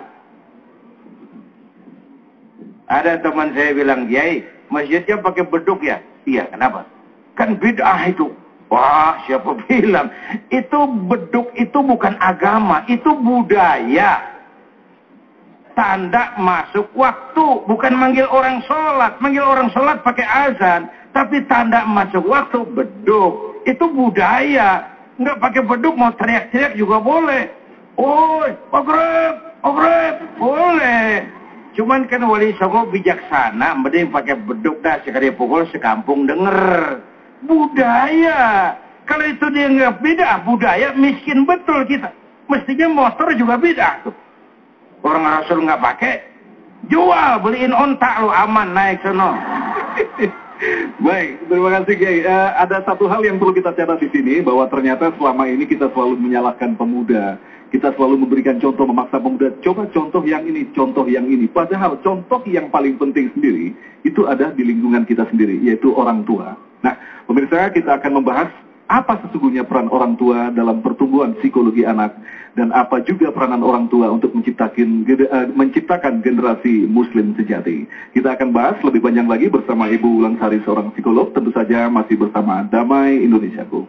Ada teman saya bilang, Kiai, masjidnya pakai beduk ya? Iya, kenapa? Kan bid'ah itu. Wah, siapa bilang? Itu beduk itu bukan agama, itu budaya. Tanda masuk waktu, bukan manggil orang sholat. Manggil orang sholat pakai azan, tapi tanda masuk waktu beduk. Itu budaya. Nggak pakai beduk mau teriak-teriak juga boleh. Oi,ogreb,ogreb, boleh. Cuman kan wali songo bijaksana, mending pakai beduk dah, sekali pukul sekampung denger. Budaya. Kalau itu dia nggak beda, budaya miskin betul kita. Mestinya motor juga beda tuh. Orang Rasul nggak pakai, jual, beliin ontak lo, aman naik sono. Baik, terima kasih Kiai. Uh, ada satu hal yang perlu kita catat di sini, bahwa ternyata selama ini kita selalu menyalahkan pemuda. Kita selalu memberikan contoh, memaksa pemuda, coba contoh yang ini, contoh yang ini. Padahal contoh yang paling penting sendiri, itu ada di lingkungan kita sendiri, yaitu orang tua. Nah, pemirsa, kita akan membahas apa sesungguhnya peran orang tua dalam pertumbuhan psikologi anak, dan apa juga peranan orang tua untuk menciptakan, menciptakan generasi muslim sejati. Kita akan bahas lebih panjang lagi bersama Ibu Wulan Sari, seorang psikolog, tentu saja masih bersama Damai Indonesiaku.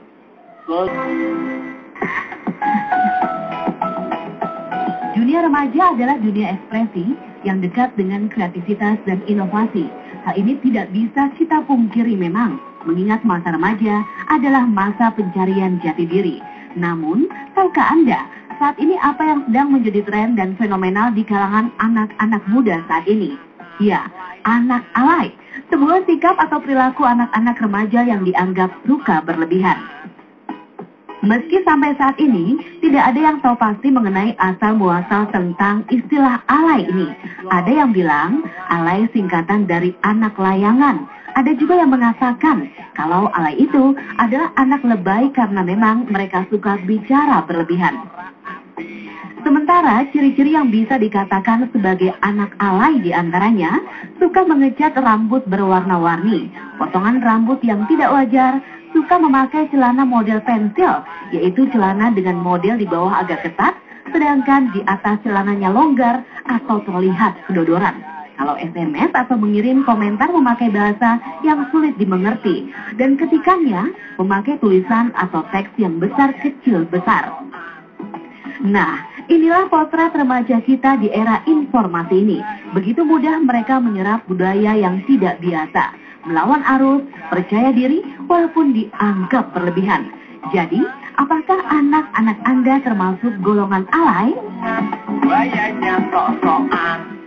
Dunia remaja adalah dunia ekspresi yang dekat dengan kreativitas dan inovasi. Hal ini tidak bisa kita pungkiri memang, mengingat masa remaja adalah masa pencarian jati diri. Namun, tahukah Anda, saat ini apa yang sedang menjadi tren dan fenomenal di kalangan anak-anak muda saat ini? Ya, anak alay. Sebuah sikap atau perilaku anak-anak remaja yang dianggap suka berlebihan. Meski sampai saat ini, tidak ada yang tahu pasti mengenai asal-muasal tentang istilah alay ini. Ada yang bilang, alay singkatan dari anak layangan. Ada juga yang mengatakan, kalau alay itu adalah anak lebay karena memang mereka suka bicara berlebihan. Sementara, ciri-ciri yang bisa dikatakan sebagai anak alay diantaranya, suka mengecat rambut berwarna-warni, potongan rambut yang tidak wajar, suka memakai celana model pensil, yaitu celana dengan model di bawah agak ketat, sedangkan di atas celananya longgar atau terlihat kedodoran. Kalau S M S atau mengirim komentar memakai bahasa yang sulit dimengerti, dan ketikannya memakai tulisan atau teks yang besar kecil besar. Nah, inilah potret remaja kita di era informasi ini. Begitu mudah mereka menyerap budaya yang tidak biasa, melawan arus, percaya diri, walaupun dianggap berlebihan. Jadi, apakah anak-anak Anda termasuk golongan alay? Bayanya sok-sokan.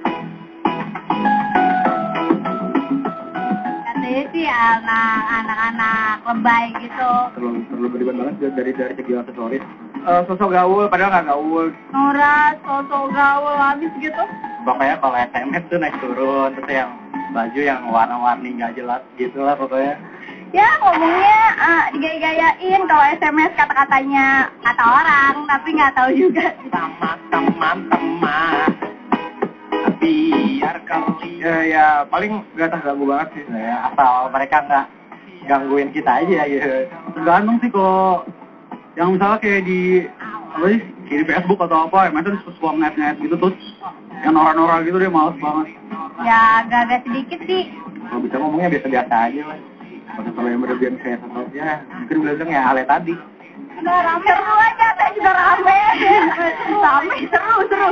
Saya sih anak-anak lebay gitu. Terlalu terlalu berlebihan banget dari dari segi aksesoris. Uh, sosok gaul, padahal nggak gaul. Norak, sosok gaul habis gitu. pokoknya kalau S M S tuh naik turun, terus yang baju yang warna-warni nggak jelas gitu lah pokoknya. Ya ngomongnya uh, digaya-gayain, kalau S M S kata-katanya kata orang, tapi nggak tahu juga. Sama teman-teman, biar kali. Ya, ya paling nggak terganggu banget sih. Ya, asal mereka nggak gangguin kita aja gitu. Tergantung sih kalau yang misalnya kayak di apa sih, kayak di Facebook atau apa, ya macam suka ngeliat-ngeliat gitu terus yang norak-norak gitu dia males banget. Ya agak-agak sedikit sih. Kalau bisa ngomongnya biasa-biasa aja lah. Kalau kalau yang berlebihan kayak sosoknya, mungkin bilang ya Ale tadi. Udah rame seru aja, saya juga rame. Rame seru seru.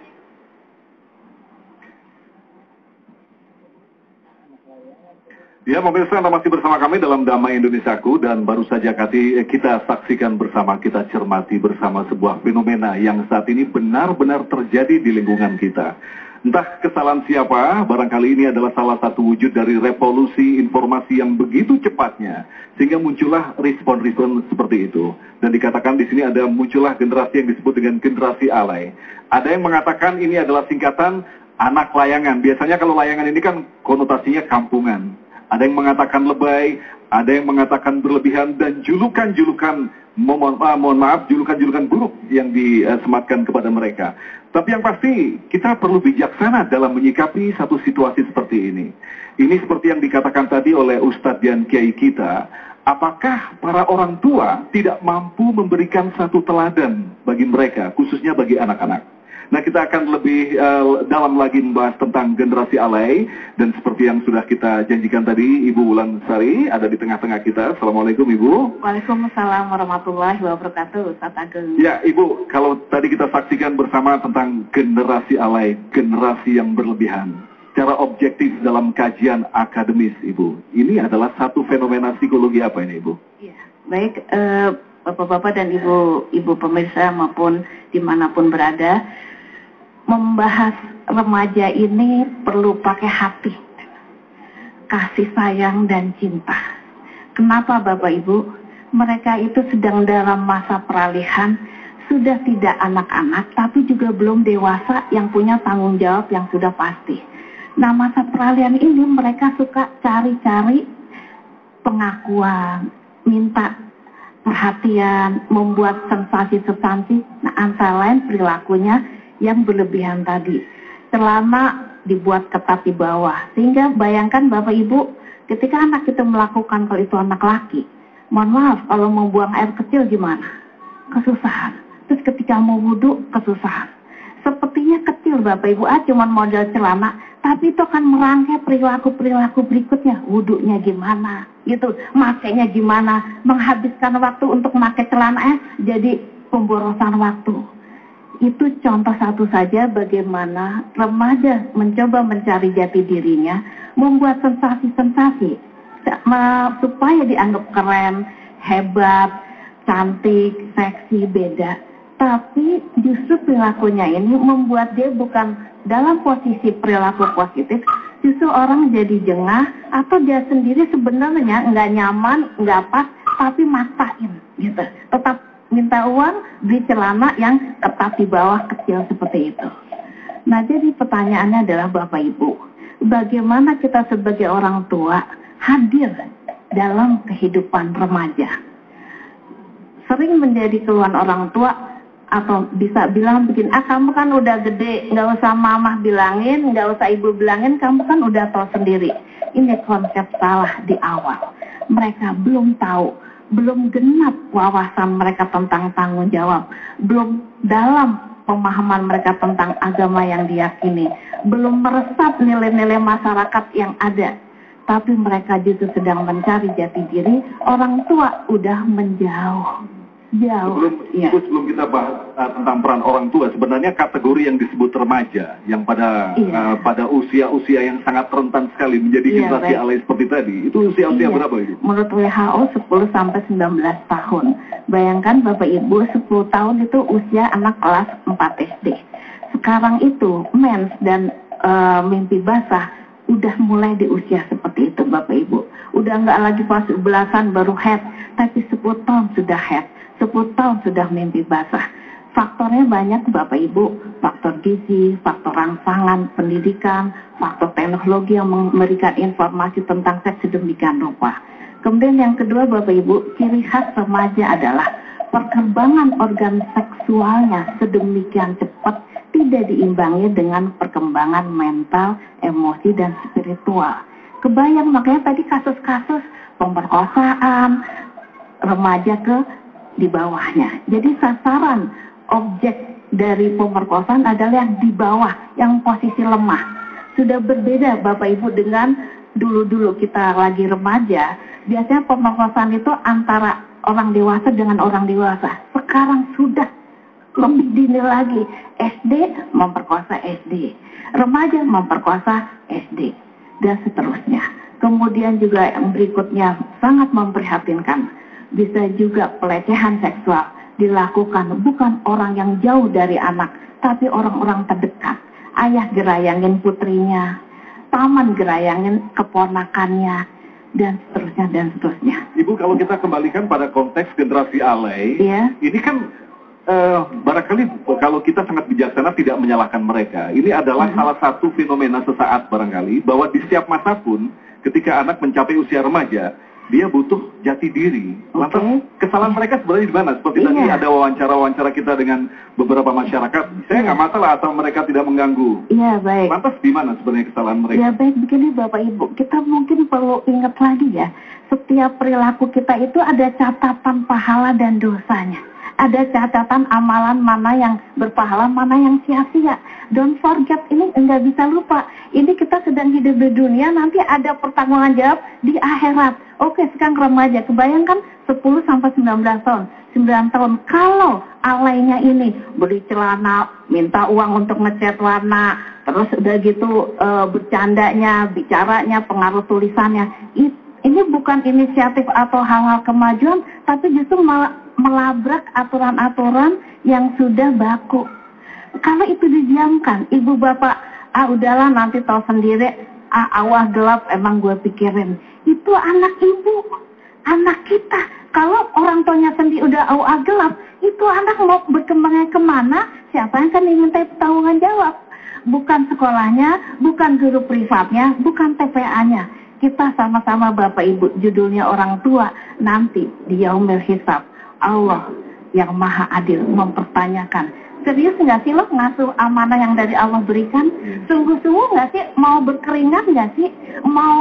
Ya, pemirsa, Anda masih bersama kami dalam Damai Indonesiaku, dan baru saja kati, kita saksikan bersama, kita cermati bersama sebuah fenomena yang saat ini benar-benar terjadi di lingkungan kita. Entah kesalahan siapa, barangkali ini adalah salah satu wujud dari revolusi informasi yang begitu cepatnya, sehingga muncullah respon-respon seperti itu. Dan dikatakan di sini ada muncullah generasi yang disebut dengan generasi alay. Ada yang mengatakan ini adalah singkatan anak layangan. Biasanya kalau layangan ini kan konotasinya kampungan. Ada yang mengatakan lebay, ada yang mengatakan berlebihan, dan julukan-julukan, mohon, ah, mohon maaf, julukan-julukan buruk yang disematkan kepada mereka. Tapi yang pasti, kita perlu bijaksana dalam menyikapi satu situasi seperti ini. Ini seperti yang dikatakan tadi oleh Ustadz dan Kiai kita, apakah para orang tua tidak mampu memberikan satu teladan bagi mereka, khususnya bagi anak-anak? Nah, kita akan lebih uh, dalam lagi membahas tentang generasi alay, dan seperti yang sudah kita janjikan tadi, Ibu Wulan Sari ada di tengah-tengah kita. Assalamualaikum, Ibu. Waalaikumsalam warahmatullahi wabarakatuh, Ustaz Ageng. Ya, Ibu, kalau tadi kita saksikan bersama tentang generasi alay, generasi yang berlebihan, secara objektif dalam kajian akademis, Ibu, ini adalah satu fenomena psikologi apa ini, Ibu? Iya, baik, uh, Bapak-bapak dan Ibu, Ibu pemirsa maupun dimanapun berada, membahas remaja ini perlu pakai hati, kasih sayang dan cinta. Kenapa Bapak Ibu? Mereka itu sedang dalam masa peralihan, sudah tidak anak-anak tapi juga belum dewasa yang punya tanggung jawab yang sudah pasti. Nah, masa peralihan ini mereka suka cari-cari pengakuan, minta perhatian, membuat sensasi-sensasi. Nah, antara lain perilakunya yang berlebihan tadi. Celana dibuat ketat di bawah. Sehingga bayangkan Bapak Ibu, ketika anak itu melakukan, kalau itu anak laki, mohon maaf, kalau mau buang air kecil gimana? Kesusahan. Terus ketika mau wudhu, kesusahan. Sepertinya kecil Bapak Ibu, ah cuma model celana, tapi itu akan merangkai perilaku-perilaku berikutnya. Wudhunya gimana? Gitu. Makainya gimana? Menghabiskan waktu untuk pakai celana eh, jadi pemborosan waktu. Itu contoh satu saja bagaimana remaja mencoba mencari jati dirinya, membuat sensasi-sensasi supaya dianggap keren, hebat, cantik, seksi, beda. Tapi justru perilakunya ini membuat dia bukan dalam posisi perilaku positif, justru orang jadi jengah atau dia sendiri sebenarnya nggak nyaman, nggak pas, tapi maksain gitu. Tetap minta uang, beli celana yang ketat di bawah, kecil seperti itu. Nah, jadi pertanyaannya adalah Bapak Ibu, bagaimana kita sebagai orang tua hadir dalam kehidupan remaja? Sering menjadi keluhan orang tua, atau bisa bilang bikin, ah kamu kan udah gede, nggak usah mamah bilangin, nggak usah ibu bilangin, kamu kan udah tahu sendiri. Ini konsep salah di awal. Mereka belum tahu, belum genap wawasan mereka tentang tanggung jawab, belum dalam pemahaman mereka tentang agama yang diyakini, belum meresap nilai-nilai masyarakat yang ada, tapi mereka justru sedang mencari jati diri. Orang tua udah menjauh. Jauh. Sebelum, ya. sebelum kita bahas uh, tentang peran orang tua, sebenarnya kategori yang disebut remaja, yang pada iya. uh, pada usia-usia yang sangat rentan sekali menjadi iya, generasi alay seperti tadi, itu usia-usia iya. berapa itu? Menurut W H O sepuluh sampai sembilan belas tahun. Bayangkan Bapak Ibu, sepuluh tahun itu usia anak kelas empat S D. Sekarang itu mens dan uh, mimpi basah udah mulai di usia seperti itu Bapak Ibu. Udah nggak lagi pas belasan baru head, tapi sepuluh tahun sudah head. sepuluh tahun sudah mimpi basah. Faktornya banyak Bapak Ibu, faktor gizi, faktor rangsangan, pendidikan, faktor teknologi yang memberikan informasi tentang seks sedemikian rupa. Kemudian yang kedua Bapak Ibu, ciri khas remaja adalah perkembangan organ seksualnya sedemikian cepat, tidak diimbangi dengan perkembangan mental, emosi, dan spiritual. Kebayang makanya tadi kasus-kasus pemerkosaan remaja ke di bawahnya. Jadi sasaran objek dari pemerkosaan adalah yang di bawah, yang posisi lemah. Sudah berbeda Bapak Ibu dengan dulu-dulu kita lagi remaja, biasanya pemerkosaan itu antara orang dewasa dengan orang dewasa. Sekarang sudah lebih dini lagi, S D memperkosa S D, remaja memperkosa S D, dan seterusnya. Kemudian juga yang berikutnya sangat memprihatinkan, bisa juga pelecehan seksual dilakukan bukan orang yang jauh dari anak, tapi orang-orang terdekat. Ayah gerayangin putrinya, paman gerayangin keponakannya, dan seterusnya dan seterusnya. Ibu, kalau kita kembalikan pada konteks generasi alay, yeah. ini kan uh, barangkali kalau kita sangat bijaksana tidak menyalahkan mereka. Ini adalah mm-hmm. salah satu fenomena sesaat barangkali, bahwa di setiap masa pun ketika anak mencapai usia remaja, dia butuh jati diri. Lantas okay. kesalahan mereka sebenarnya di mana? Seperti yeah. tadi ada wawancara-wawancara kita dengan beberapa masyarakat. Saya nggak yeah. masalah asal mereka tidak mengganggu. Iya, yeah, baik. Lantas di mana sebenarnya kesalahan mereka? Ya yeah, baik, begini Bapak Ibu, kita mungkin perlu ingat lagi ya, setiap perilaku kita itu ada catatan pahala dan dosanya. Ada catatan amalan mana yang berpahala, mana yang sia-sia. Don't forget, ini enggak bisa lupa. Ini kita sedang hidup di dunia, nanti ada pertanggungan jawab di akhirat. Oke, sekarang remaja, kebayangkan sepuluh sampai sembilan belas tahun. sembilan tahun, kalau alaynya ini beli celana, minta uang untuk ngecat warna, terus udah gitu e, bercandanya, bicaranya, pengaruh tulisannya. Ini bukan inisiatif atau hal-hal kemajuan, tapi justru malah melabrak aturan-aturan yang sudah baku. Kalau itu didiamkan, ibu bapak, ah udahlah nanti tahu sendiri, ah awah gelap emang gue pikirin. Itu anak ibu, anak kita. Kalau orang tuanya sendiri udah awah gelap, itu anak mau berkembangnya kemana? Siapa yang akan diminta pertanggungan jawab? Bukan sekolahnya, bukan guru privatnya, bukan T P A-nya. Kita sama-sama Bapak Ibu, judulnya orang tua, nanti di Yaumil Hisab. Allah yang maha adil mempertanyakan, serius nggak sih lo ngasuh amanah yang dari Allah berikan? Sungguh-sungguh nggak sih? Mau berkeringat nggak sih? Mau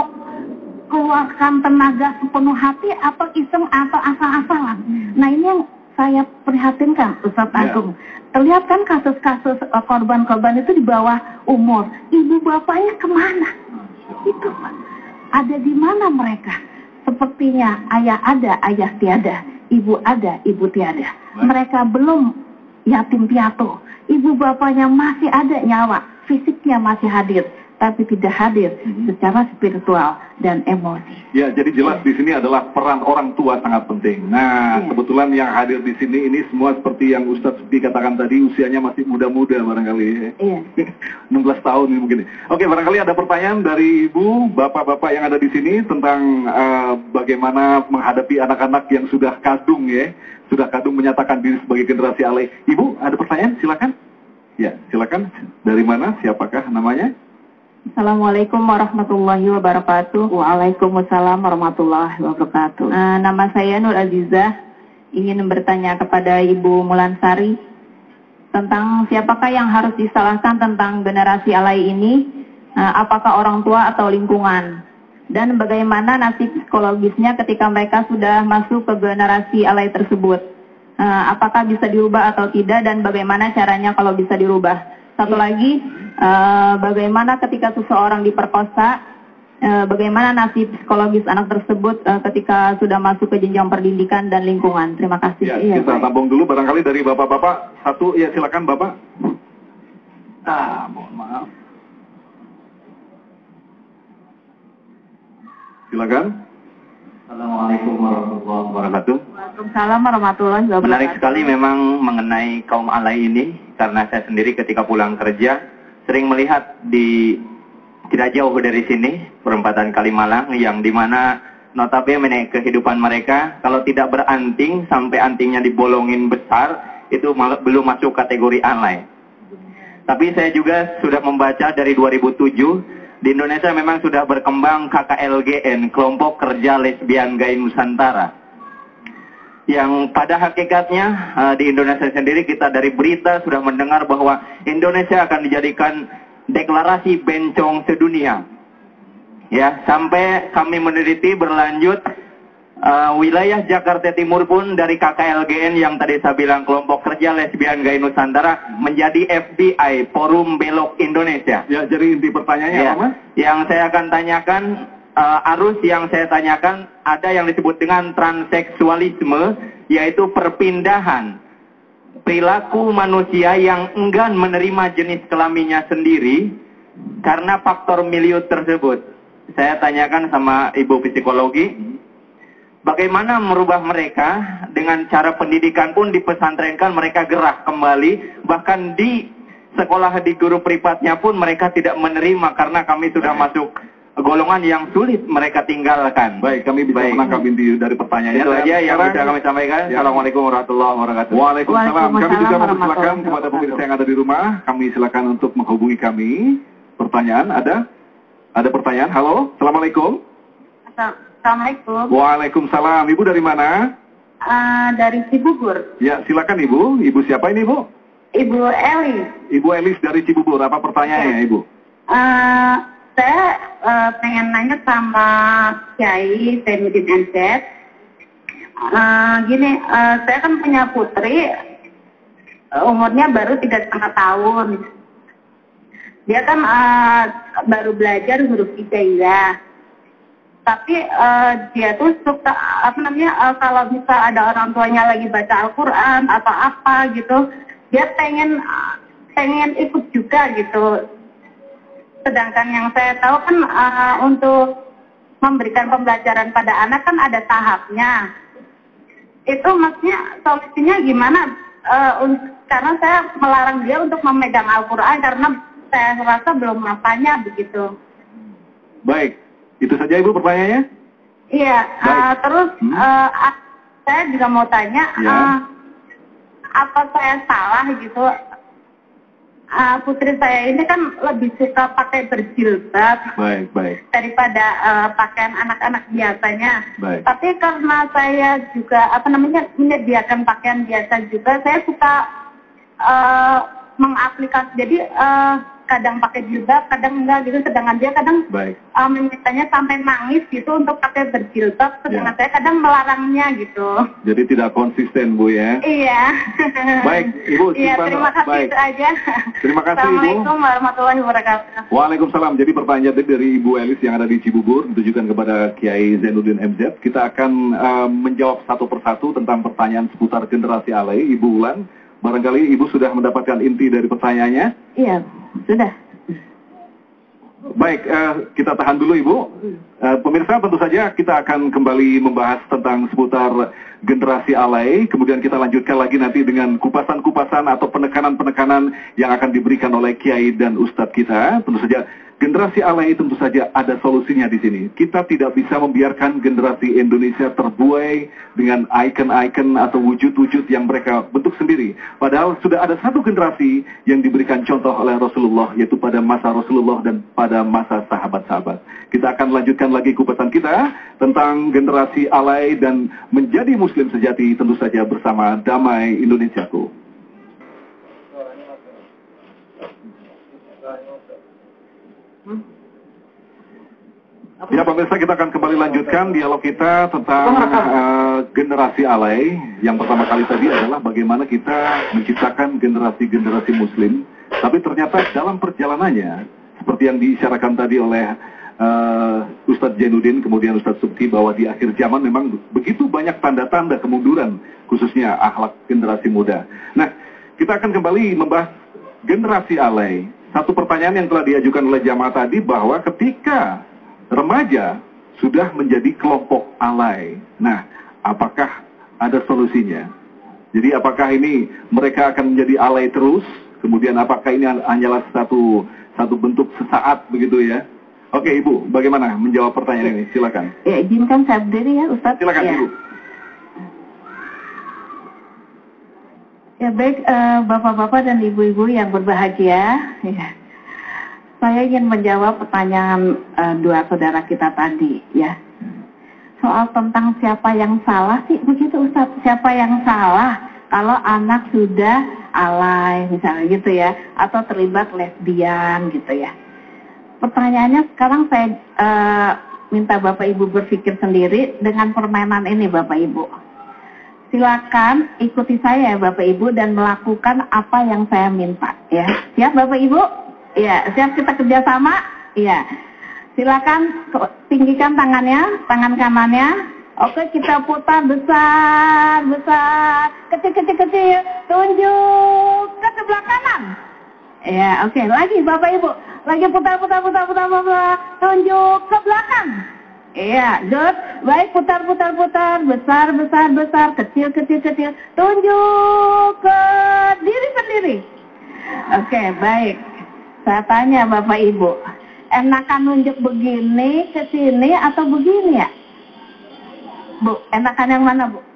keluarkan tenaga sepenuh hati atau iseng atau asal-asalan? Nah ini yang saya prihatinkan Ustadz Agung. Terlihat kan kasus-kasus uh, korban-korban itu di bawah umur. Ibu bapaknya kemana? Itu Pak. Ada di mana mereka? Sepertinya ayah ada, ayah tiada. Ibu ada, ibu tiada. Mereka belum yatim piatu. Ibu bapaknya masih ada nyawa, fisiknya masih hadir, tapi tidak hadir mm-hmm. secara spiritual dan emosi. Ya, jadi jelas yeah. di sini adalah peran orang tua sangat penting. Nah, yeah. kebetulan yang hadir di sini ini semua seperti yang Ustadz Supi katakan tadi, usianya masih muda-muda barangkali. Iya. Yeah. enam belas tahun ini mungkin. Oke, barangkali ada pertanyaan dari ibu, bapak-bapak yang ada di sini tentang uh, bagaimana menghadapi anak-anak yang sudah kadung ya, sudah kadung menyatakan diri sebagai generasi alay. Ibu, ada pertanyaan? Silakan. Ya, silakan. Dari mana? Siapakah namanya? Assalamualaikum warahmatullahi wabarakatuh. Waalaikumsalam warahmatullahi wabarakatuh. Uh, nama saya Nur Azizah. Ingin bertanya kepada Ibu Mulansari tentang siapakah yang harus disalahkan tentang generasi alay ini. Uh, apakah orang tua atau lingkungan? Dan bagaimana nasib psikologisnya ketika mereka sudah masuk ke generasi alay tersebut? Uh, apakah bisa dirubah atau tidak? Dan bagaimana caranya kalau bisa dirubah? Satu lagi, uh, bagaimana ketika seseorang diperkosa, uh, bagaimana nasib psikologis anak tersebut uh, ketika sudah masuk ke jenjang pendidikan dan lingkungan. Terima kasih. Ya, iya, kita tampung dulu barangkali dari bapak-bapak. Satu, ya silakan bapak. Ah, mohon maaf. Silakan. Assalamualaikum warahmatullahi wabarakatuh. Waalaikumsalam warahmatullahi wabarakatuh. Menarik sekali memang mengenai kaum alay ini, karena saya sendiri ketika pulang kerja sering melihat di tidak jauh dari sini perempatan Kalimalang yang dimana notabene kehidupan mereka kalau tidak beranting sampai antingnya dibolongin besar itu mal- belum masuk kategori alay. Tapi saya juga sudah membaca dari dua ribu tujuh, di Indonesia memang sudah berkembang K K L G N, Kelompok Kerja Lesbian Gay Nusantara. Yang pada hakikatnya uh, di Indonesia sendiri kita dari berita sudah mendengar bahwa Indonesia akan dijadikan deklarasi bencong sedunia. Ya, sampai kami meneliti berlanjut, uh, wilayah Jakarta Timur pun dari K K L G N yang tadi saya bilang Kelompok Kerja Lesbian Gay Nusantara menjadi F B I, Forum Belok Indonesia. Ya, jadi inti pertanyaannya Ya, apa, Mas? yang saya akan tanyakan, uh, arus yang saya tanyakan ada yang disebut dengan transseksualisme, yaitu perpindahan perilaku manusia yang enggan menerima jenis kelaminnya sendiri karena faktor milieu tersebut. Saya tanyakan sama ibu psikologi, bagaimana merubah mereka dengan cara pendidikan pun dipesantrenkan mereka gerah kembali, bahkan di sekolah di guru privatnya pun mereka tidak menerima karena kami sudah Baik. masuk golongan yang sulit mereka tinggalkan. Baik, kami bisa Baik. menangkap inti dari pertanyaannya. Itu Dan aja yang sekarang- bisa kami sampaikan. Ya. Assalamualaikum warahmatullahi wabarakatuh. Waalaikumsalam. Kami juga Waalaikumsalam mempersilakan warahmatullahi kepada pemirsa wabarakatuh. yang ada di rumah, kami silakan untuk menghubungi kami. Pertanyaan ada? Ada pertanyaan? Halo, Assalamualaikum. Assalamualaikum. Waalaikumsalam. Ibu dari mana? Uh, dari Cibubur. Ya, silakan Ibu. Ibu siapa ini, Bu? Ibu Eli. Ibu Elis dari Cibubur. Apa pertanyaannya, Ibu? Uh, saya uh, pengen nanya sama Kiai Zainuddin M Z. Uh, gini, uh, saya kan punya putri, uh, umurnya baru tiga setengah tahun. Dia kan uh, baru belajar huruf hijaiyah. Tapi uh, dia tuh suka, apa namanya, uh, kalau bisa ada orang tuanya lagi baca Al-Quran atau apa gitu, dia pengen uh, pengen ikut juga gitu. Sedangkan yang saya tahu kan uh, untuk memberikan pembelajaran pada anak kan ada tahapnya. Itu maksudnya solusinya gimana? Uh, karena saya melarang dia untuk memegang Al-Quran karena saya rasa belum masanya begitu. Baik, itu saja Ibu pertanyaannya? Iya, uh, terus Hmm. uh, saya juga mau tanya, Ya. uh, apa saya salah gitu? Uh, putri saya ini kan lebih suka pakai berjilbab Baik, baik. daripada uh, pakaian anak-anak biasanya. Baik. Tapi karena saya juga apa namanya menyediakan pakaian biasa juga, saya suka uh, mengaplikasi. Jadi uh, kadang pakai jilbab, kadang enggak gitu. Sedangkan dia kadang Baik. uh, memintanya sampai nangis gitu untuk pakai berjilbab. Sedangkan Ya. saya kadang melarangnya gitu. Jadi tidak konsisten, Bu, ya? Iya. Baik, Ibu, Iya, simpan- terima kasih baik. itu aja. Terima kasih, Ibu. Assalamualaikum warahmatullahi wabarakatuh. Waalaikumsalam. Jadi pertanyaan tadi dari Ibu Elis yang ada di Cibubur ditujukan kepada Kiai Zainuddin M Z. Kita akan uh, menjawab satu persatu tentang pertanyaan seputar generasi alay. Ibu Ulan, barangkali Ibu sudah mendapatkan inti dari pertanyaannya. Iya, sudah. Baik, eh, kita tahan dulu Ibu. Eh, pemirsa, tentu saja kita akan kembali membahas tentang seputar generasi alay. Kemudian kita lanjutkan lagi nanti dengan kupasan-kupasan atau penekanan-penekanan yang akan diberikan oleh Kiai dan Ustadz kita. Tentu saja generasi alay tentu saja ada solusinya di sini. Kita tidak bisa membiarkan generasi Indonesia terbuai dengan ikon-ikon atau wujud-wujud yang mereka bentuk sendiri. Padahal sudah ada satu generasi yang diberikan contoh oleh Rasulullah, yaitu pada masa Rasulullah dan pada masa sahabat-sahabat. Kita akan lanjutkan lagi kupasan kita tentang generasi alay dan menjadi muslim sejati, tentu saja bersama Damai Indonesiaku. Ya pemirsa, kita akan kembali lanjutkan dialog kita tentang uh, generasi alay. Yang pertama kali tadi adalah bagaimana kita menciptakan generasi-generasi muslim. Tapi ternyata dalam perjalanannya, seperti yang diisyaratkan tadi oleh uh, Ustadz Zainuddin, kemudian Ustadz Subti, bahwa di akhir zaman memang begitu banyak tanda-tanda kemunduran, khususnya akhlak generasi muda. Nah, kita akan kembali membahas generasi alay. Satu pertanyaan yang telah diajukan oleh jamaah tadi, bahwa ketika remaja sudah menjadi kelompok alay. Nah, apakah ada solusinya? Jadi apakah ini mereka akan menjadi alay terus? Kemudian apakah ini hanyalah satu satu bentuk sesaat begitu ya? Oke Ibu, bagaimana menjawab pertanyaan ini? Silakan. Ya, izinkan saya berdiri ya Ustadz. Silakan ya. Ibu. Ya baik, uh, bapak-bapak dan ibu-ibu yang berbahagia, ya. Saya ingin menjawab pertanyaan uh, dua saudara kita tadi, ya. Soal tentang siapa yang salah sih, begitu Ustaz, siapa yang salah kalau anak sudah alay, misalnya gitu ya, atau terlibat lesbian gitu ya. Pertanyaannya sekarang saya uh, minta Bapak Ibu berpikir sendiri dengan permainan ini Bapak Ibu. Silakan ikuti saya ya Bapak Ibu dan melakukan apa yang saya minta ya. Siap Bapak Ibu? Iya, siap kita kerjasama? Iya. Silakan tinggikan tangannya, tangan kanannya. Oke, kita putar besar, besar, kecil, kecil, kecil. Tunjuk ke sebelah kanan. Ya, oke. Lagi Bapak Ibu. Lagi putar, putar, putar, putar, putar. Tunjuk ke belakang. Iya, good. Baik, putar, putar, putar. Besar, besar, besar. Kecil, kecil, kecil. Tunjuk ke diri sendiri. Oke, baik. Saya tanya Bapak Ibu. Enakan nunjuk begini ke sini atau begini ya? Bu, enakan yang mana Bu?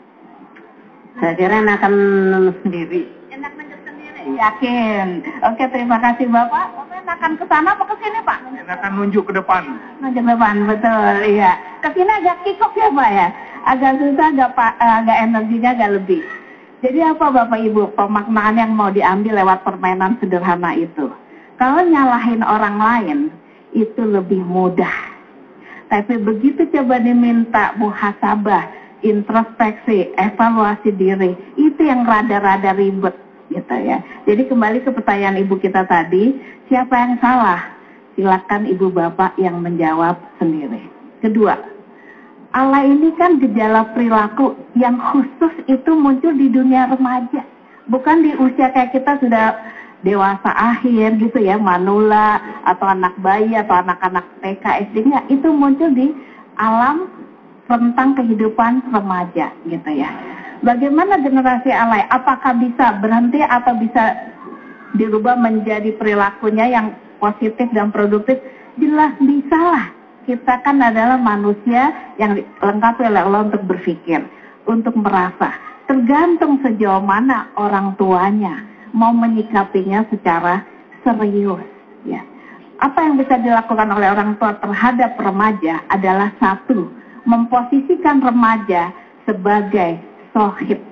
Saya kira enakan sendiri. Enak nunjuk sendiri? Yakin. Oke, terima kasih Bapak. Bapak enakan ke sana apa ke sini Pak? Enakan nunjuk ke depan. Nunjuk ke depan, betul. Iya. Ke sini agak kikuk ya Pak ya? Agak susah, agak, agak energinya agak lebih. Jadi apa Bapak Ibu pemaknaan yang mau diambil lewat permainan sederhana itu? Kalau nyalahin orang lain, itu lebih mudah. Tapi begitu coba diminta muhasabah, introspeksi, evaluasi diri, itu yang rada-rada ribet gitu ya. Jadi kembali ke pertanyaan ibu kita tadi, siapa yang salah? Silakan ibu bapak yang menjawab sendiri. Kedua, alay ini kan gejala perilaku yang khusus itu muncul di dunia remaja. Bukan di usia kayak kita sudah dewasa akhir gitu ya, manula atau anak bayi atau anak-anak T K S D-nya, itu muncul di alam tentang kehidupan remaja gitu ya. Bagaimana generasi alay? Apakah bisa berhenti atau bisa dirubah menjadi perilakunya yang positif dan produktif? Jelas bisa lah. Kita kan adalah manusia yang lengkap oleh Allah untuk berpikir, untuk merasa. Tergantung sejauh mana orang tuanya mau menyikapinya secara serius ya. Apa yang bisa dilakukan oleh orang tua terhadap remaja adalah satu, memposisikan remaja sebagai sohib,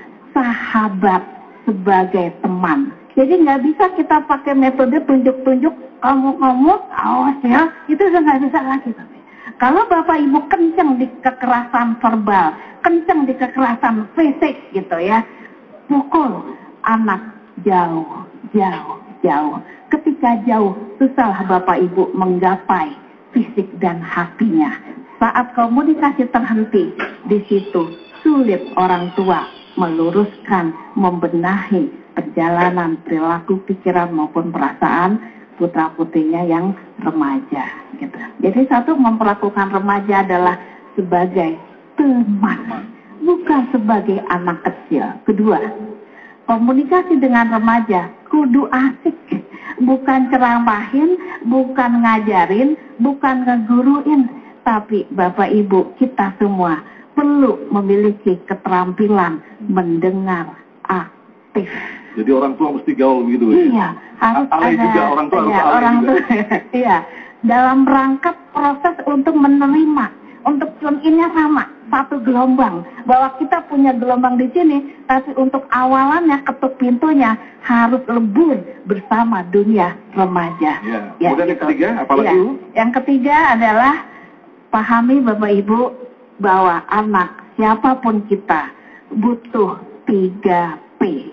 sahabat, sebagai teman. Jadi nggak bisa kita pakai metode tunjuk-tunjuk, kamu-kamu awas ya, itu sudah nggak bisa lagi. Kalau Bapak Ibu kenceng di kekerasan verbal, kenceng di kekerasan fisik gitu ya, pukul anak jauh, jauh, jauh. Ketika jauh, susahlah Bapak Ibu menggapai fisik dan hatinya. Saat komunikasi terhenti, di situ sulit orang tua meluruskan, membenahi perjalanan perilaku, pikiran maupun perasaan putra-putrinya yang remaja. Gitu. Jadi satu, memperlakukan remaja adalah sebagai teman, bukan sebagai anak kecil. Kedua, komunikasi dengan remaja kudu asik, bukan ceramahin, bukan ngajarin, bukan ngeguruin, tapi Bapak Ibu kita semua perlu memiliki keterampilan mendengar aktif. Jadi orang tua mesti gaul begitu ya? Iya, harus alay ada. juga orang tua Iya, harus orang juga. tua. Iya, dalam rangka proses untuk menerima, untuk tune-in-nya sama. Satu gelombang, bahwa kita punya gelombang di sini, tapi untuk awalannya ketuk pintunya harus lebur bersama dunia remaja. Ya. Ya, Kemudian gitu. yang ketiga, apalagi? Ya. Yang ketiga adalah pahami Bapak Ibu bahwa anak siapapun kita butuh tiga P.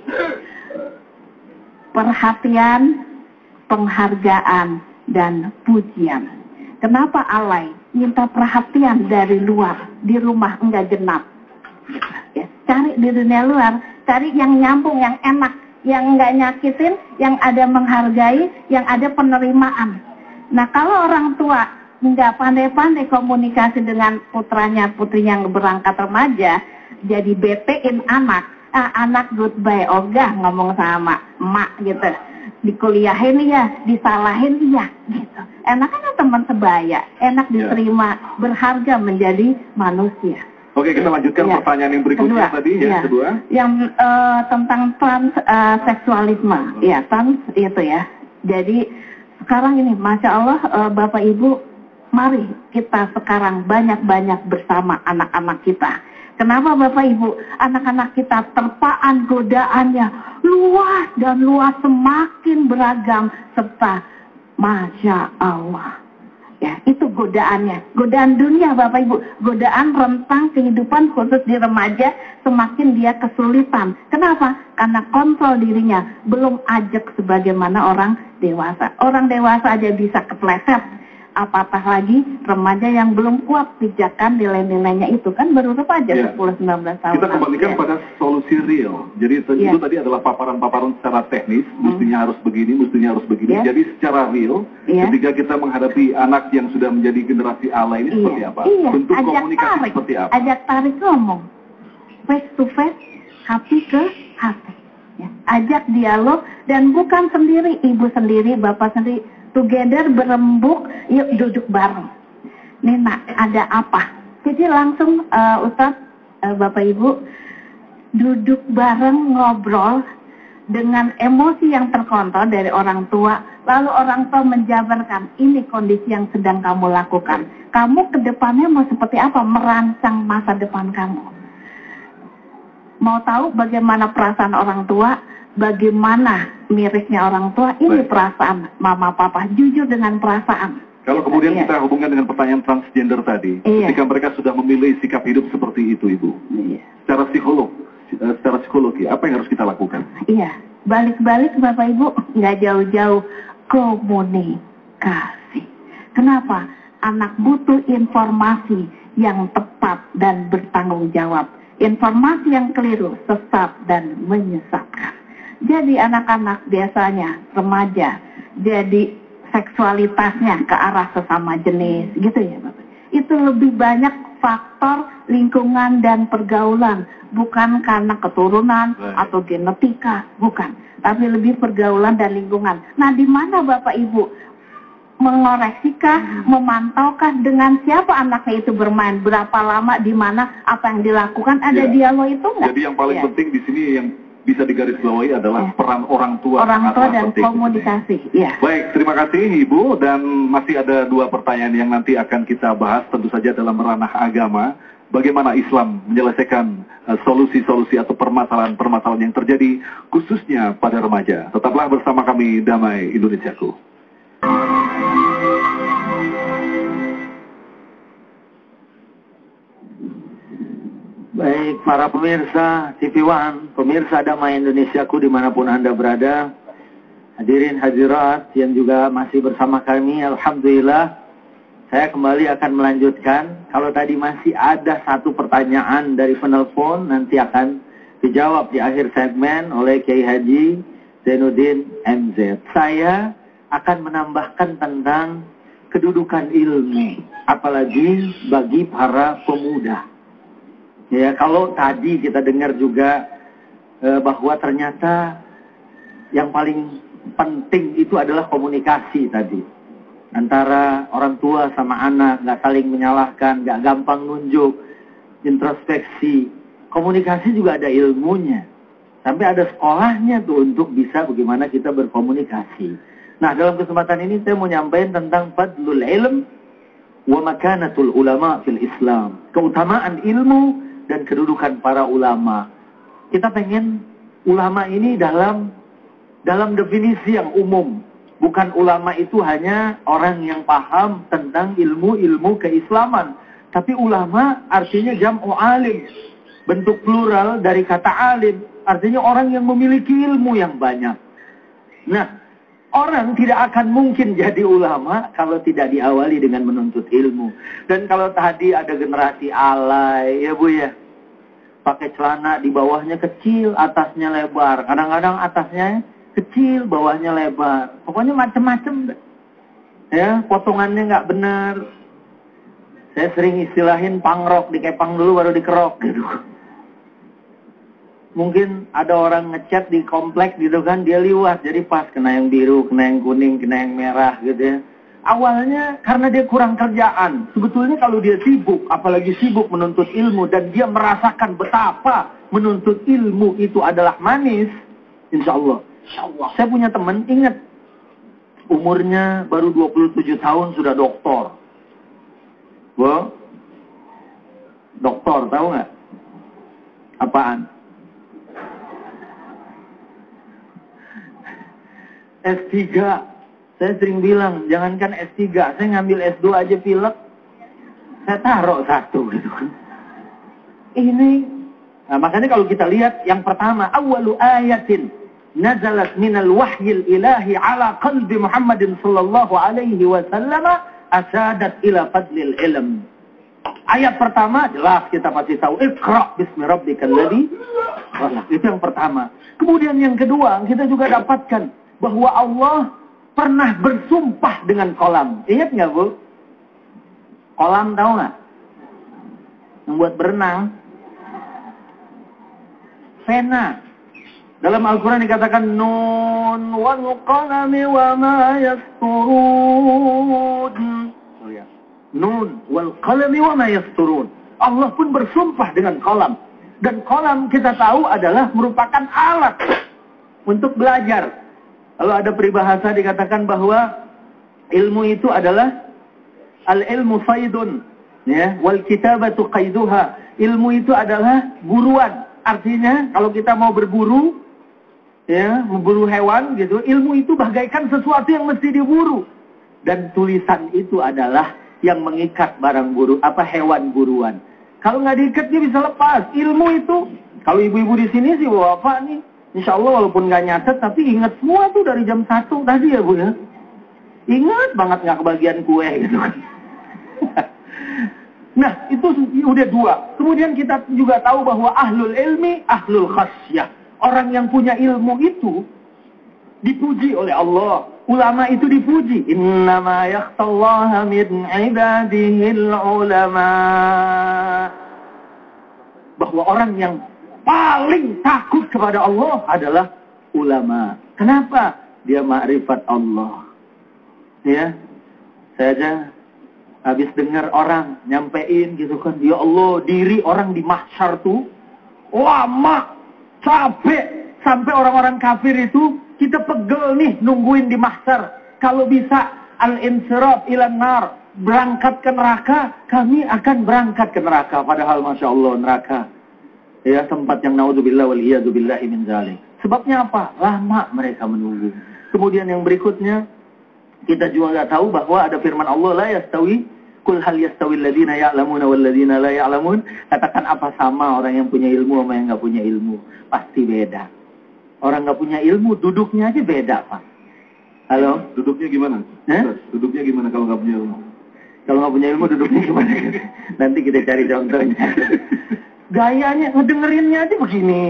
Perhatian, penghargaan, dan pujian. Kenapa alay? Minta perhatian dari luar, di rumah enggak genap. Ya, cari di dunia luar, cari yang nyambung, yang enak, yang enggak nyakitin, yang ada menghargai, yang ada penerimaan. Nah, kalau orang tua enggak pandai-pandai komunikasi dengan putranya, putrinya yang berangkat remaja, jadi betein anak, ah, anak goodbye, ogah ngomong sama emak gitu. Dikuliahin iya, disalahin iya gitu. Enaknya teman sebaya, enak diterima, berharga menjadi manusia. Oke, kita lanjutkan ya. pertanyaan yang berikutnya kedua, tadi ya, ya. kedua. Yang uh, tentang transseksualisme, uh, ya trans itu ya. Jadi sekarang ini, Masya Allah, uh, Bapak Ibu, mari kita sekarang banyak-banyak bersama anak-anak kita. Kenapa Bapak Ibu? Anak-anak kita terpaan godaannya luas dan luas, semakin beragam serta Masya Allah. Ya, itu godaannya. Godaan dunia Bapak Ibu. Godaan rentang kehidupan khusus di remaja, semakin dia kesulitan. Kenapa? Karena kontrol dirinya belum ajak sebagaimana orang dewasa. Orang dewasa aja bisa kepleset. Apatah lagi remaja yang belum kuat pijakan nilai-nilainya itu, kan baru remaja Ya. sepuluh sampai sembilan belas tahun. Kita kembalikan ya. pada solusi real. Jadi itu, Ya. itu tadi adalah paparan-paparan secara teknis, hmm. mestinya harus begini, mestinya harus begini. Ya. Jadi secara real, Ya. ketika kita menghadapi anak yang sudah menjadi generasi ala ini Iya. seperti apa? Iya. Bentuk Ajak komunikasi tarik. seperti apa? Ajak tarik ngomong. Face to face, hati ke hati. Ya. Ajak dialog dan bukan sendiri, ibu sendiri, bapak sendiri. Together berembuk, yuk duduk bareng. Nih nak, ada apa? Jadi langsung uh, Ustadz, uh, Bapak Ibu, duduk bareng ngobrol dengan emosi yang terkontrol dari orang tua. Lalu orang tua menjabarkan, ini kondisi yang sedang kamu lakukan. Kamu ke depannya mau seperti apa? Merancang masa depan kamu. Mau tahu bagaimana perasaan orang tua? Bagaimana mirisnya orang tua? Ini Baik. perasaan mama papa, jujur dengan perasaan. Kalau kemudian Iya. kita hubungkan dengan pertanyaan transgender tadi, Iya. ketika mereka sudah memilih sikap hidup seperti itu, Ibu, Iya. secara psikolog, eh, secara psikologi, apa yang harus kita lakukan? Iya, balik-balik Bapak Ibu, nggak jauh-jauh, komunikasi. Kenapa? Anak butuh informasi yang tepat dan bertanggung jawab. Informasi yang keliru, sesat dan menyesatkan. Jadi anak-anak biasanya, remaja, jadi seksualitasnya ke arah sesama jenis, gitu ya Bapak. Itu lebih banyak faktor lingkungan dan pergaulan, bukan karena keturunan Baik. atau genetika, bukan. Tapi lebih pergaulan dan lingkungan. Nah, di mana Bapak Ibu mengoreksikah, memantaukah dengan siapa anaknya itu bermain, berapa lama, di mana, apa yang dilakukan, ada Ya. dialog itu enggak? Jadi yang paling Ya. penting di sini yang bisa digarisbawahi adalah Ya. peran orang tua. Orang sangatlah tua dan penting di sini. komunikasi, ya. Baik, terima kasih Ibu, dan masih ada dua pertanyaan yang nanti akan kita bahas, tentu saja dalam ranah agama. Bagaimana Islam menyelesaikan uh, solusi-solusi atau permasalahan-permasalahan yang terjadi khususnya pada remaja. Tetaplah bersama kami, Damai Indonesiaku. Baik, para pemirsa T V One, pemirsa Damai Indonesiaku dimanapun Anda berada, hadirin hadirat yang juga masih bersama kami, Alhamdulillah, saya kembali akan melanjutkan. Kalau tadi masih ada satu pertanyaan dari penelpon, nanti akan dijawab di akhir segmen oleh Kiai Haji Zainuddin M Z. Saya akan menambahkan tentang kedudukan ilmu, apalagi bagi para pemuda. Ya, kalau tadi kita dengar juga eh, bahwa ternyata yang paling penting itu adalah komunikasi tadi. Antara orang tua sama anak, nggak saling menyalahkan, nggak gampang nunjuk, introspeksi. Komunikasi juga ada ilmunya. Sampai ada sekolahnya tuh untuk bisa bagaimana kita berkomunikasi. Nah, dalam kesempatan ini saya mau nyampaikan tentang fadlul ilm wa makanatul ulama fil Islam. Keutamaan ilmu dan kedudukan para ulama. Kita pengen ulama ini dalam dalam definisi yang umum. Bukan ulama itu hanya orang yang paham tentang ilmu-ilmu keislaman. Tapi ulama artinya jam'u alim. Bentuk plural dari kata alim. Artinya orang yang memiliki ilmu yang banyak. Nah, orang tidak akan mungkin jadi ulama kalau tidak diawali dengan menuntut ilmu. Dan kalau tadi ada generasi alay, ya Bu ya, pakai celana di bawahnya kecil, atasnya lebar. Kadang-kadang atasnya kecil, bawahnya lebar. Pokoknya macem-macem. Ya, potongannya nggak benar. Saya sering istilahin pangrok, dikepang dulu baru dikerok gitu. Mungkin ada orang ngecat di komplek gitu kan, dia liwat. Jadi pas kena yang biru, kena yang kuning, kena yang merah gitu ya. awalnya karena dia kurang kerjaan. Sebetulnya kalau dia sibuk, apalagi sibuk menuntut ilmu, dan dia merasakan betapa menuntut ilmu itu adalah manis, insya Allah. Insya Allah. Saya punya teman, ingat, umurnya baru dua puluh tujuh tahun sudah doktor. Wah, doktor, tahu nggak? Apaan? S tiga. Saya sering bilang, jangankan S tiga, saya ngambil S dua aja pilek. Saya taruh satu gitu kan. Ini, nah makanya kalau kita lihat yang pertama, awalu ayatin nazalat minal wahyil ilahi ala qalbi Muhammadin sallallahu alaihi wasallam asadat ila fadlil ilm. Ayat pertama jelas kita pasti tahu, Iqra bismi rabbikal ladzi khalaq. Itu yang pertama. Kemudian yang kedua, kita juga dapatkan bahwa Allah pernah bersumpah dengan kolam. Ingat nggak, Bu? Kolam tahu nggak? Yang buat berenang. Pena. Dalam Al-Quran dikatakan Nun wal qalami wa ma yasturun. Oh ya. Nun wal qalami wa ma yasturun. Allah pun bersumpah dengan kolam. Dan kolam kita tahu adalah merupakan alat untuk belajar. Kalau ada peribahasa dikatakan bahwa ilmu itu adalah al-ilmu saydun, ya, wal kitabatu qaiduha. Ilmu itu adalah buruan. Artinya kalau kita mau berburu, ya, memburu hewan gitu, ilmu itu bagaikan sesuatu yang mesti diburu. Dan tulisan itu adalah yang mengikat barang buru, apa hewan buruan. Kalau nggak diikat dia bisa lepas. Ilmu itu, kalau ibu-ibu di sini sih bawa apa nih? Insya Allah walaupun nggak nyatet, tapi ingat semua tuh dari jam satu tadi ya Bu ya. Ingat banget nggak kebagian kue gitu kan. Nah itu udah dua. Kemudian kita juga tahu bahwa ahlul ilmi, ahlul khasyah. Orang yang punya ilmu itu dipuji oleh Allah. Ulama itu dipuji. Innama yakhtallaha min ibadihil ulama. Bahwa orang yang paling takut kepada Allah adalah ulama. Kenapa? Dia ma'rifat Allah. Ya, saya aja habis dengar orang nyampein gitu kan, ya Allah, diri orang di mahsyar tuh lama, capek, sampai orang-orang kafir itu kita pegel nih nungguin di mahsyar. Kalau bisa al-insiraf ilan nar, berangkat ke neraka, kami akan berangkat ke neraka. Padahal Masya Allah neraka, ya, tempat yang naudzubillah wal iyadzubillahi min dzalik. Sebabnya apa? Lama mereka menunggu. Kemudian yang berikutnya, kita juga nggak tahu bahwa ada firman Allah, la yastawi kul hal yastawi alladziina ya'lamuna wal ladziina la ya'lamun. Katakan apa sama orang yang punya ilmu sama yang nggak punya ilmu? Pasti beda. Orang nggak punya ilmu duduknya aja beda, Pak. Halo? Duduknya gimana? Eh? Duduknya gimana kalau nggak punya ilmu? Kalau nggak punya ilmu duduknya gimana? Nanti kita cari contohnya. Gayanya, ngedengerinnya aja begini.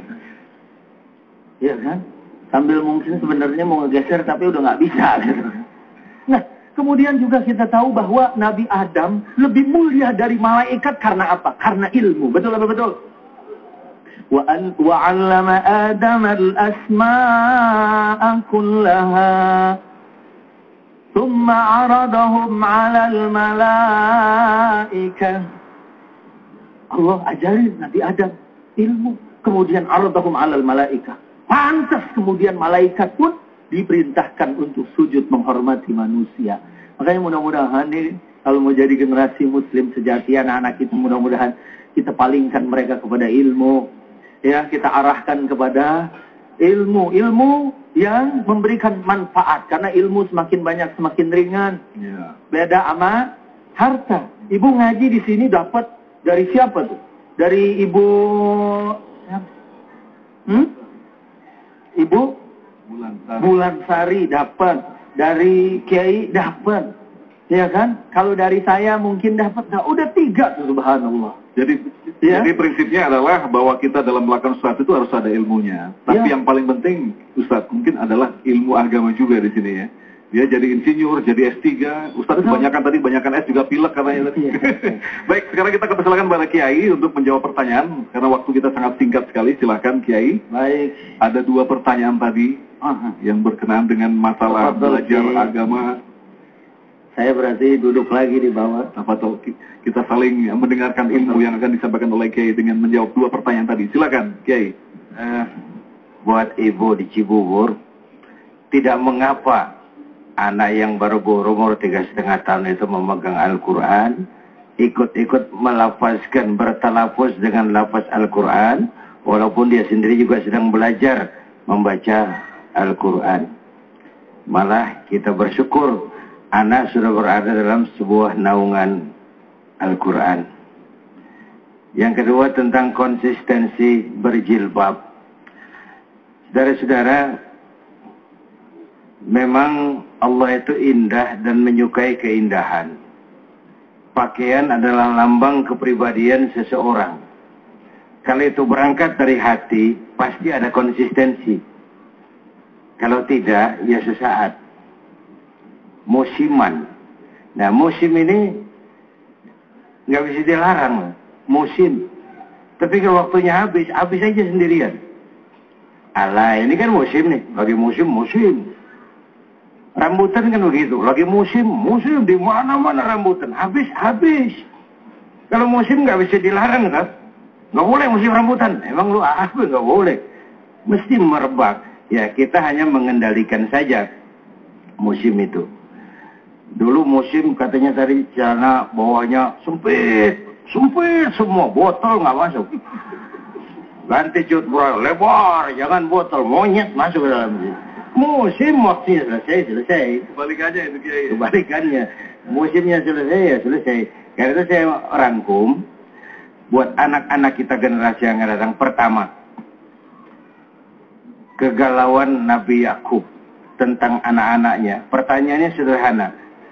Iya kan? Sambil mungkin sebenarnya mau ngegeser tapi udah nggak bisa. Gitu. Nah, kemudian juga kita tahu bahwa Nabi Adam lebih mulia dari malaikat karena apa? Karena ilmu. Betul apa betul? Wa 'allama Adam al-asma'a kullaha thumma 'aradahum 'alal malaikah. Allah ajarin Nabi Adam ilmu, kemudian 'aradahum 'alal malaikah. Pantas kemudian malaikat pun diperintahkan untuk sujud menghormati manusia. Makanya mudah-mudahan nih, kalau mau jadi generasi muslim sejati, anak-anak kita mudah-mudahan kita palingkan mereka kepada ilmu. Ya, kita arahkan kepada ilmu. Ilmu yang memberikan manfaat. Karena ilmu semakin banyak semakin ringan. Ya. Beda sama harta. Ibu ngaji di sini dapat dari siapa tuh? Dari ibu... Hmm? Ibu Bulan Sari, Bulan Sari dapat, dari Kiai dapat, ya kan? Kalau dari saya mungkin dapat, nah udah tiga tuh, subhanallah. Jadi, Ya. jadi prinsipnya adalah bahwa kita dalam melakukan sesuatu itu harus ada ilmunya. Tapi Ya. yang paling penting, Ustaz, mungkin adalah ilmu agama juga di sini ya. Dia jadi insinyur, jadi S tiga. Ustaz Betul. kebanyakan tadi, banyakan S juga pilek katanya. Iya. Baik, sekarang kita persilakan pada Kiai untuk menjawab pertanyaan. Karena waktu kita sangat singkat sekali, silakan Kiai. Baik. Ada dua pertanyaan tadi Aha. yang berkenaan dengan masalah Tafadhol, belajar Kiai. agama. Saya berarti duduk lagi di bawah. Apa tuh? Kita saling mendengarkan ilmu yang akan disampaikan oleh Kiai dengan menjawab dua pertanyaan tadi. Silakan, Kiai. Uh, buat ibu di Cibubur, tidak mengapa anak yang baru berumur tiga setengah tahun itu memegang Al-Quran, ikut-ikut melafazkan, bertalafuz dengan lafaz Al-Quran, walaupun dia sendiri juga sedang belajar membaca Al-Quran. Malah kita bersyukur anak sudah berada dalam sebuah naungan Al-Quran. Yang kedua tentang konsistensi berjilbab. Saudara-saudara, memang Allah itu indah dan menyukai keindahan. Pakaian adalah lambang kepribadian seseorang. Kalau itu berangkat dari hati, pasti ada konsistensi. Kalau tidak, ya sesaat. Musiman. Nah, musim ini nggak bisa dilarang. Musim. Tapi kalau waktunya habis, habis aja sendirian. Alah, ini kan musim nih. Lagi musim, musim. Rambutan kan begitu. Lagi musim, musim. Di mana-mana rambutan. Habis, habis. Kalau musim nggak bisa dilarang kan? Nggak boleh musim rambutan. Emang lu apa? Nggak boleh. Mesti merebak. Ya, kita hanya mengendalikan saja musim itu. Dulu musim katanya tadi celana bawahnya sempit, sempit semua, botol nggak masuk. Ganti cut bro, lebar, jangan botol, monyet masuk ke dalam sini. Musim waktunya selesai, selesai. Kebalikannya itu Kiai. Kebalikannya, musimnya selesai ya selesai. Karena itu saya rangkum buat anak-anak kita generasi yang akan datang. Pertama, kegalauan Nabi Yakub tentang anak-anaknya. Pertanyaannya sederhana.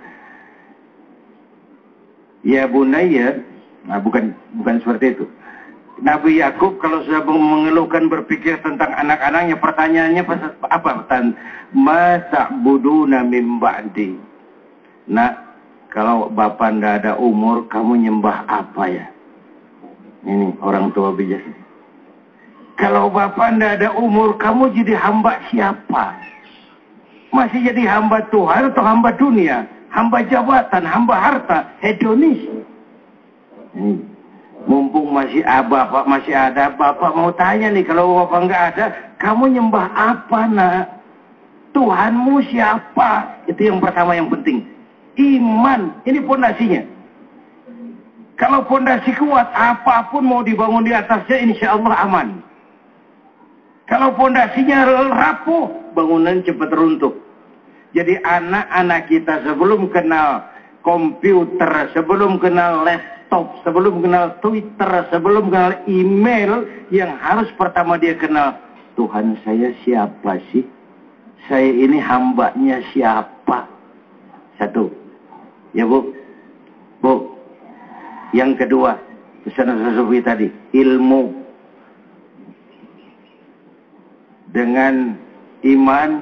Ya Bunaya, nah bukan bukan seperti itu. Nabi Yakub kalau sudah mengeluhkan berpikir tentang anak-anaknya, pertanyaannya apa? Ma ta'buduna min ba'di. Nah, kalau bapak ndak ada umur, kamu nyembah apa ya? Ini orang tua bijak. Kalau bapak ndak ada umur, kamu jadi hamba siapa? Masih jadi hamba Tuhan atau hamba dunia? Hamba jabatan, hamba harta, hedonis. Ini, mumpung masih ada bapak, masih ada bapak mau tanya nih, kalau bapak nggak ada, kamu nyembah apa nak? Tuhanmu siapa? Itu yang pertama yang penting. Iman, ini pondasinya. Kalau pondasi kuat, apapun mau dibangun di atasnya, insya Allah aman. Kalau pondasinya rapuh, bangunan cepat runtuh. Jadi anak-anak kita sebelum kenal komputer, sebelum kenal laptop, sebelum kenal Twitter, sebelum kenal email, yang harus pertama dia kenal, Tuhan saya siapa sih? Saya ini hambanya siapa? Satu. Ya Bu. Bu. Yang kedua, pesan Rasulullah tadi, ilmu. Dengan iman,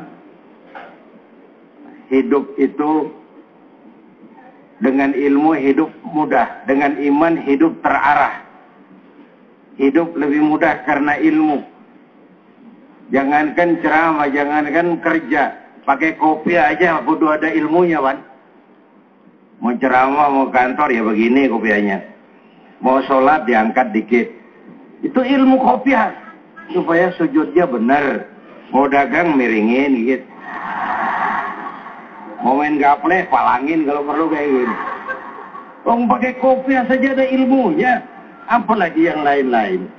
hidup itu, dengan ilmu hidup mudah, dengan iman hidup terarah. Hidup lebih mudah karena ilmu. Jangankan ceramah, jangankan kerja, pakai kopi aja kudu ada ilmunya, Wan. Mau ceramah, mau kantor ya begini kopiahnya. Mau sholat diangkat dikit. Itu ilmu kopiah supaya sujudnya benar. Mau dagang miringin gitu. Mau main gaple, palangin kalau perlu kayak gini. Orang pakai kopiah saja ada ilmunya. Apalagi yang lain-lain.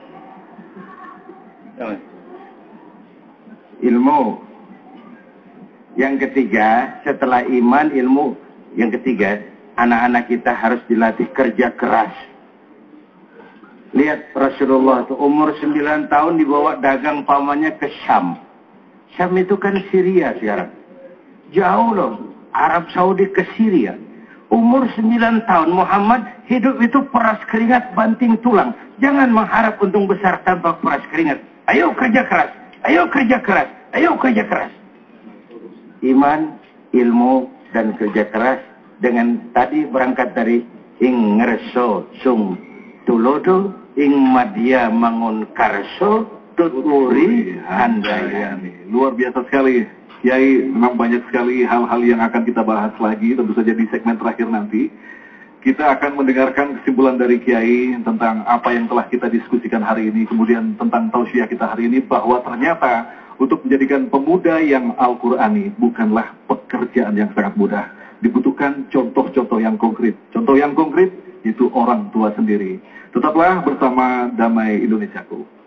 Ilmu. Yang ketiga, setelah iman, ilmu. Yang ketiga, anak-anak kita harus dilatih kerja keras. Lihat Rasulullah itu umur sembilan tahun dibawa dagang pamannya ke Syam. Syam itu kan Syria sekarang. Jauh loh, Arab Saudi ke Syria. Umur sembilan tahun Muhammad hidup itu peras keringat banting tulang. Jangan mengharap untung besar tanpa peras keringat. Ayo kerja keras, ayo kerja keras, ayo kerja keras. Iman, ilmu, dan kerja keras dengan tadi berangkat dari ing ngerso sung tulodo ing madya mangun karso tuturi handayani. Luar biasa sekali Kiai, memang banyak sekali hal-hal yang akan kita bahas lagi, tentu saja di segmen terakhir nanti. Kita akan mendengarkan kesimpulan dari Kiai tentang apa yang telah kita diskusikan hari ini, kemudian tentang tausiah kita hari ini, bahwa ternyata untuk menjadikan pemuda yang Al-Qur'ani bukanlah pekerjaan yang sangat mudah. Dibutuhkan contoh-contoh yang konkret. Contoh yang konkret itu orang tua sendiri. Tetaplah bersama Damai Indonesiaku.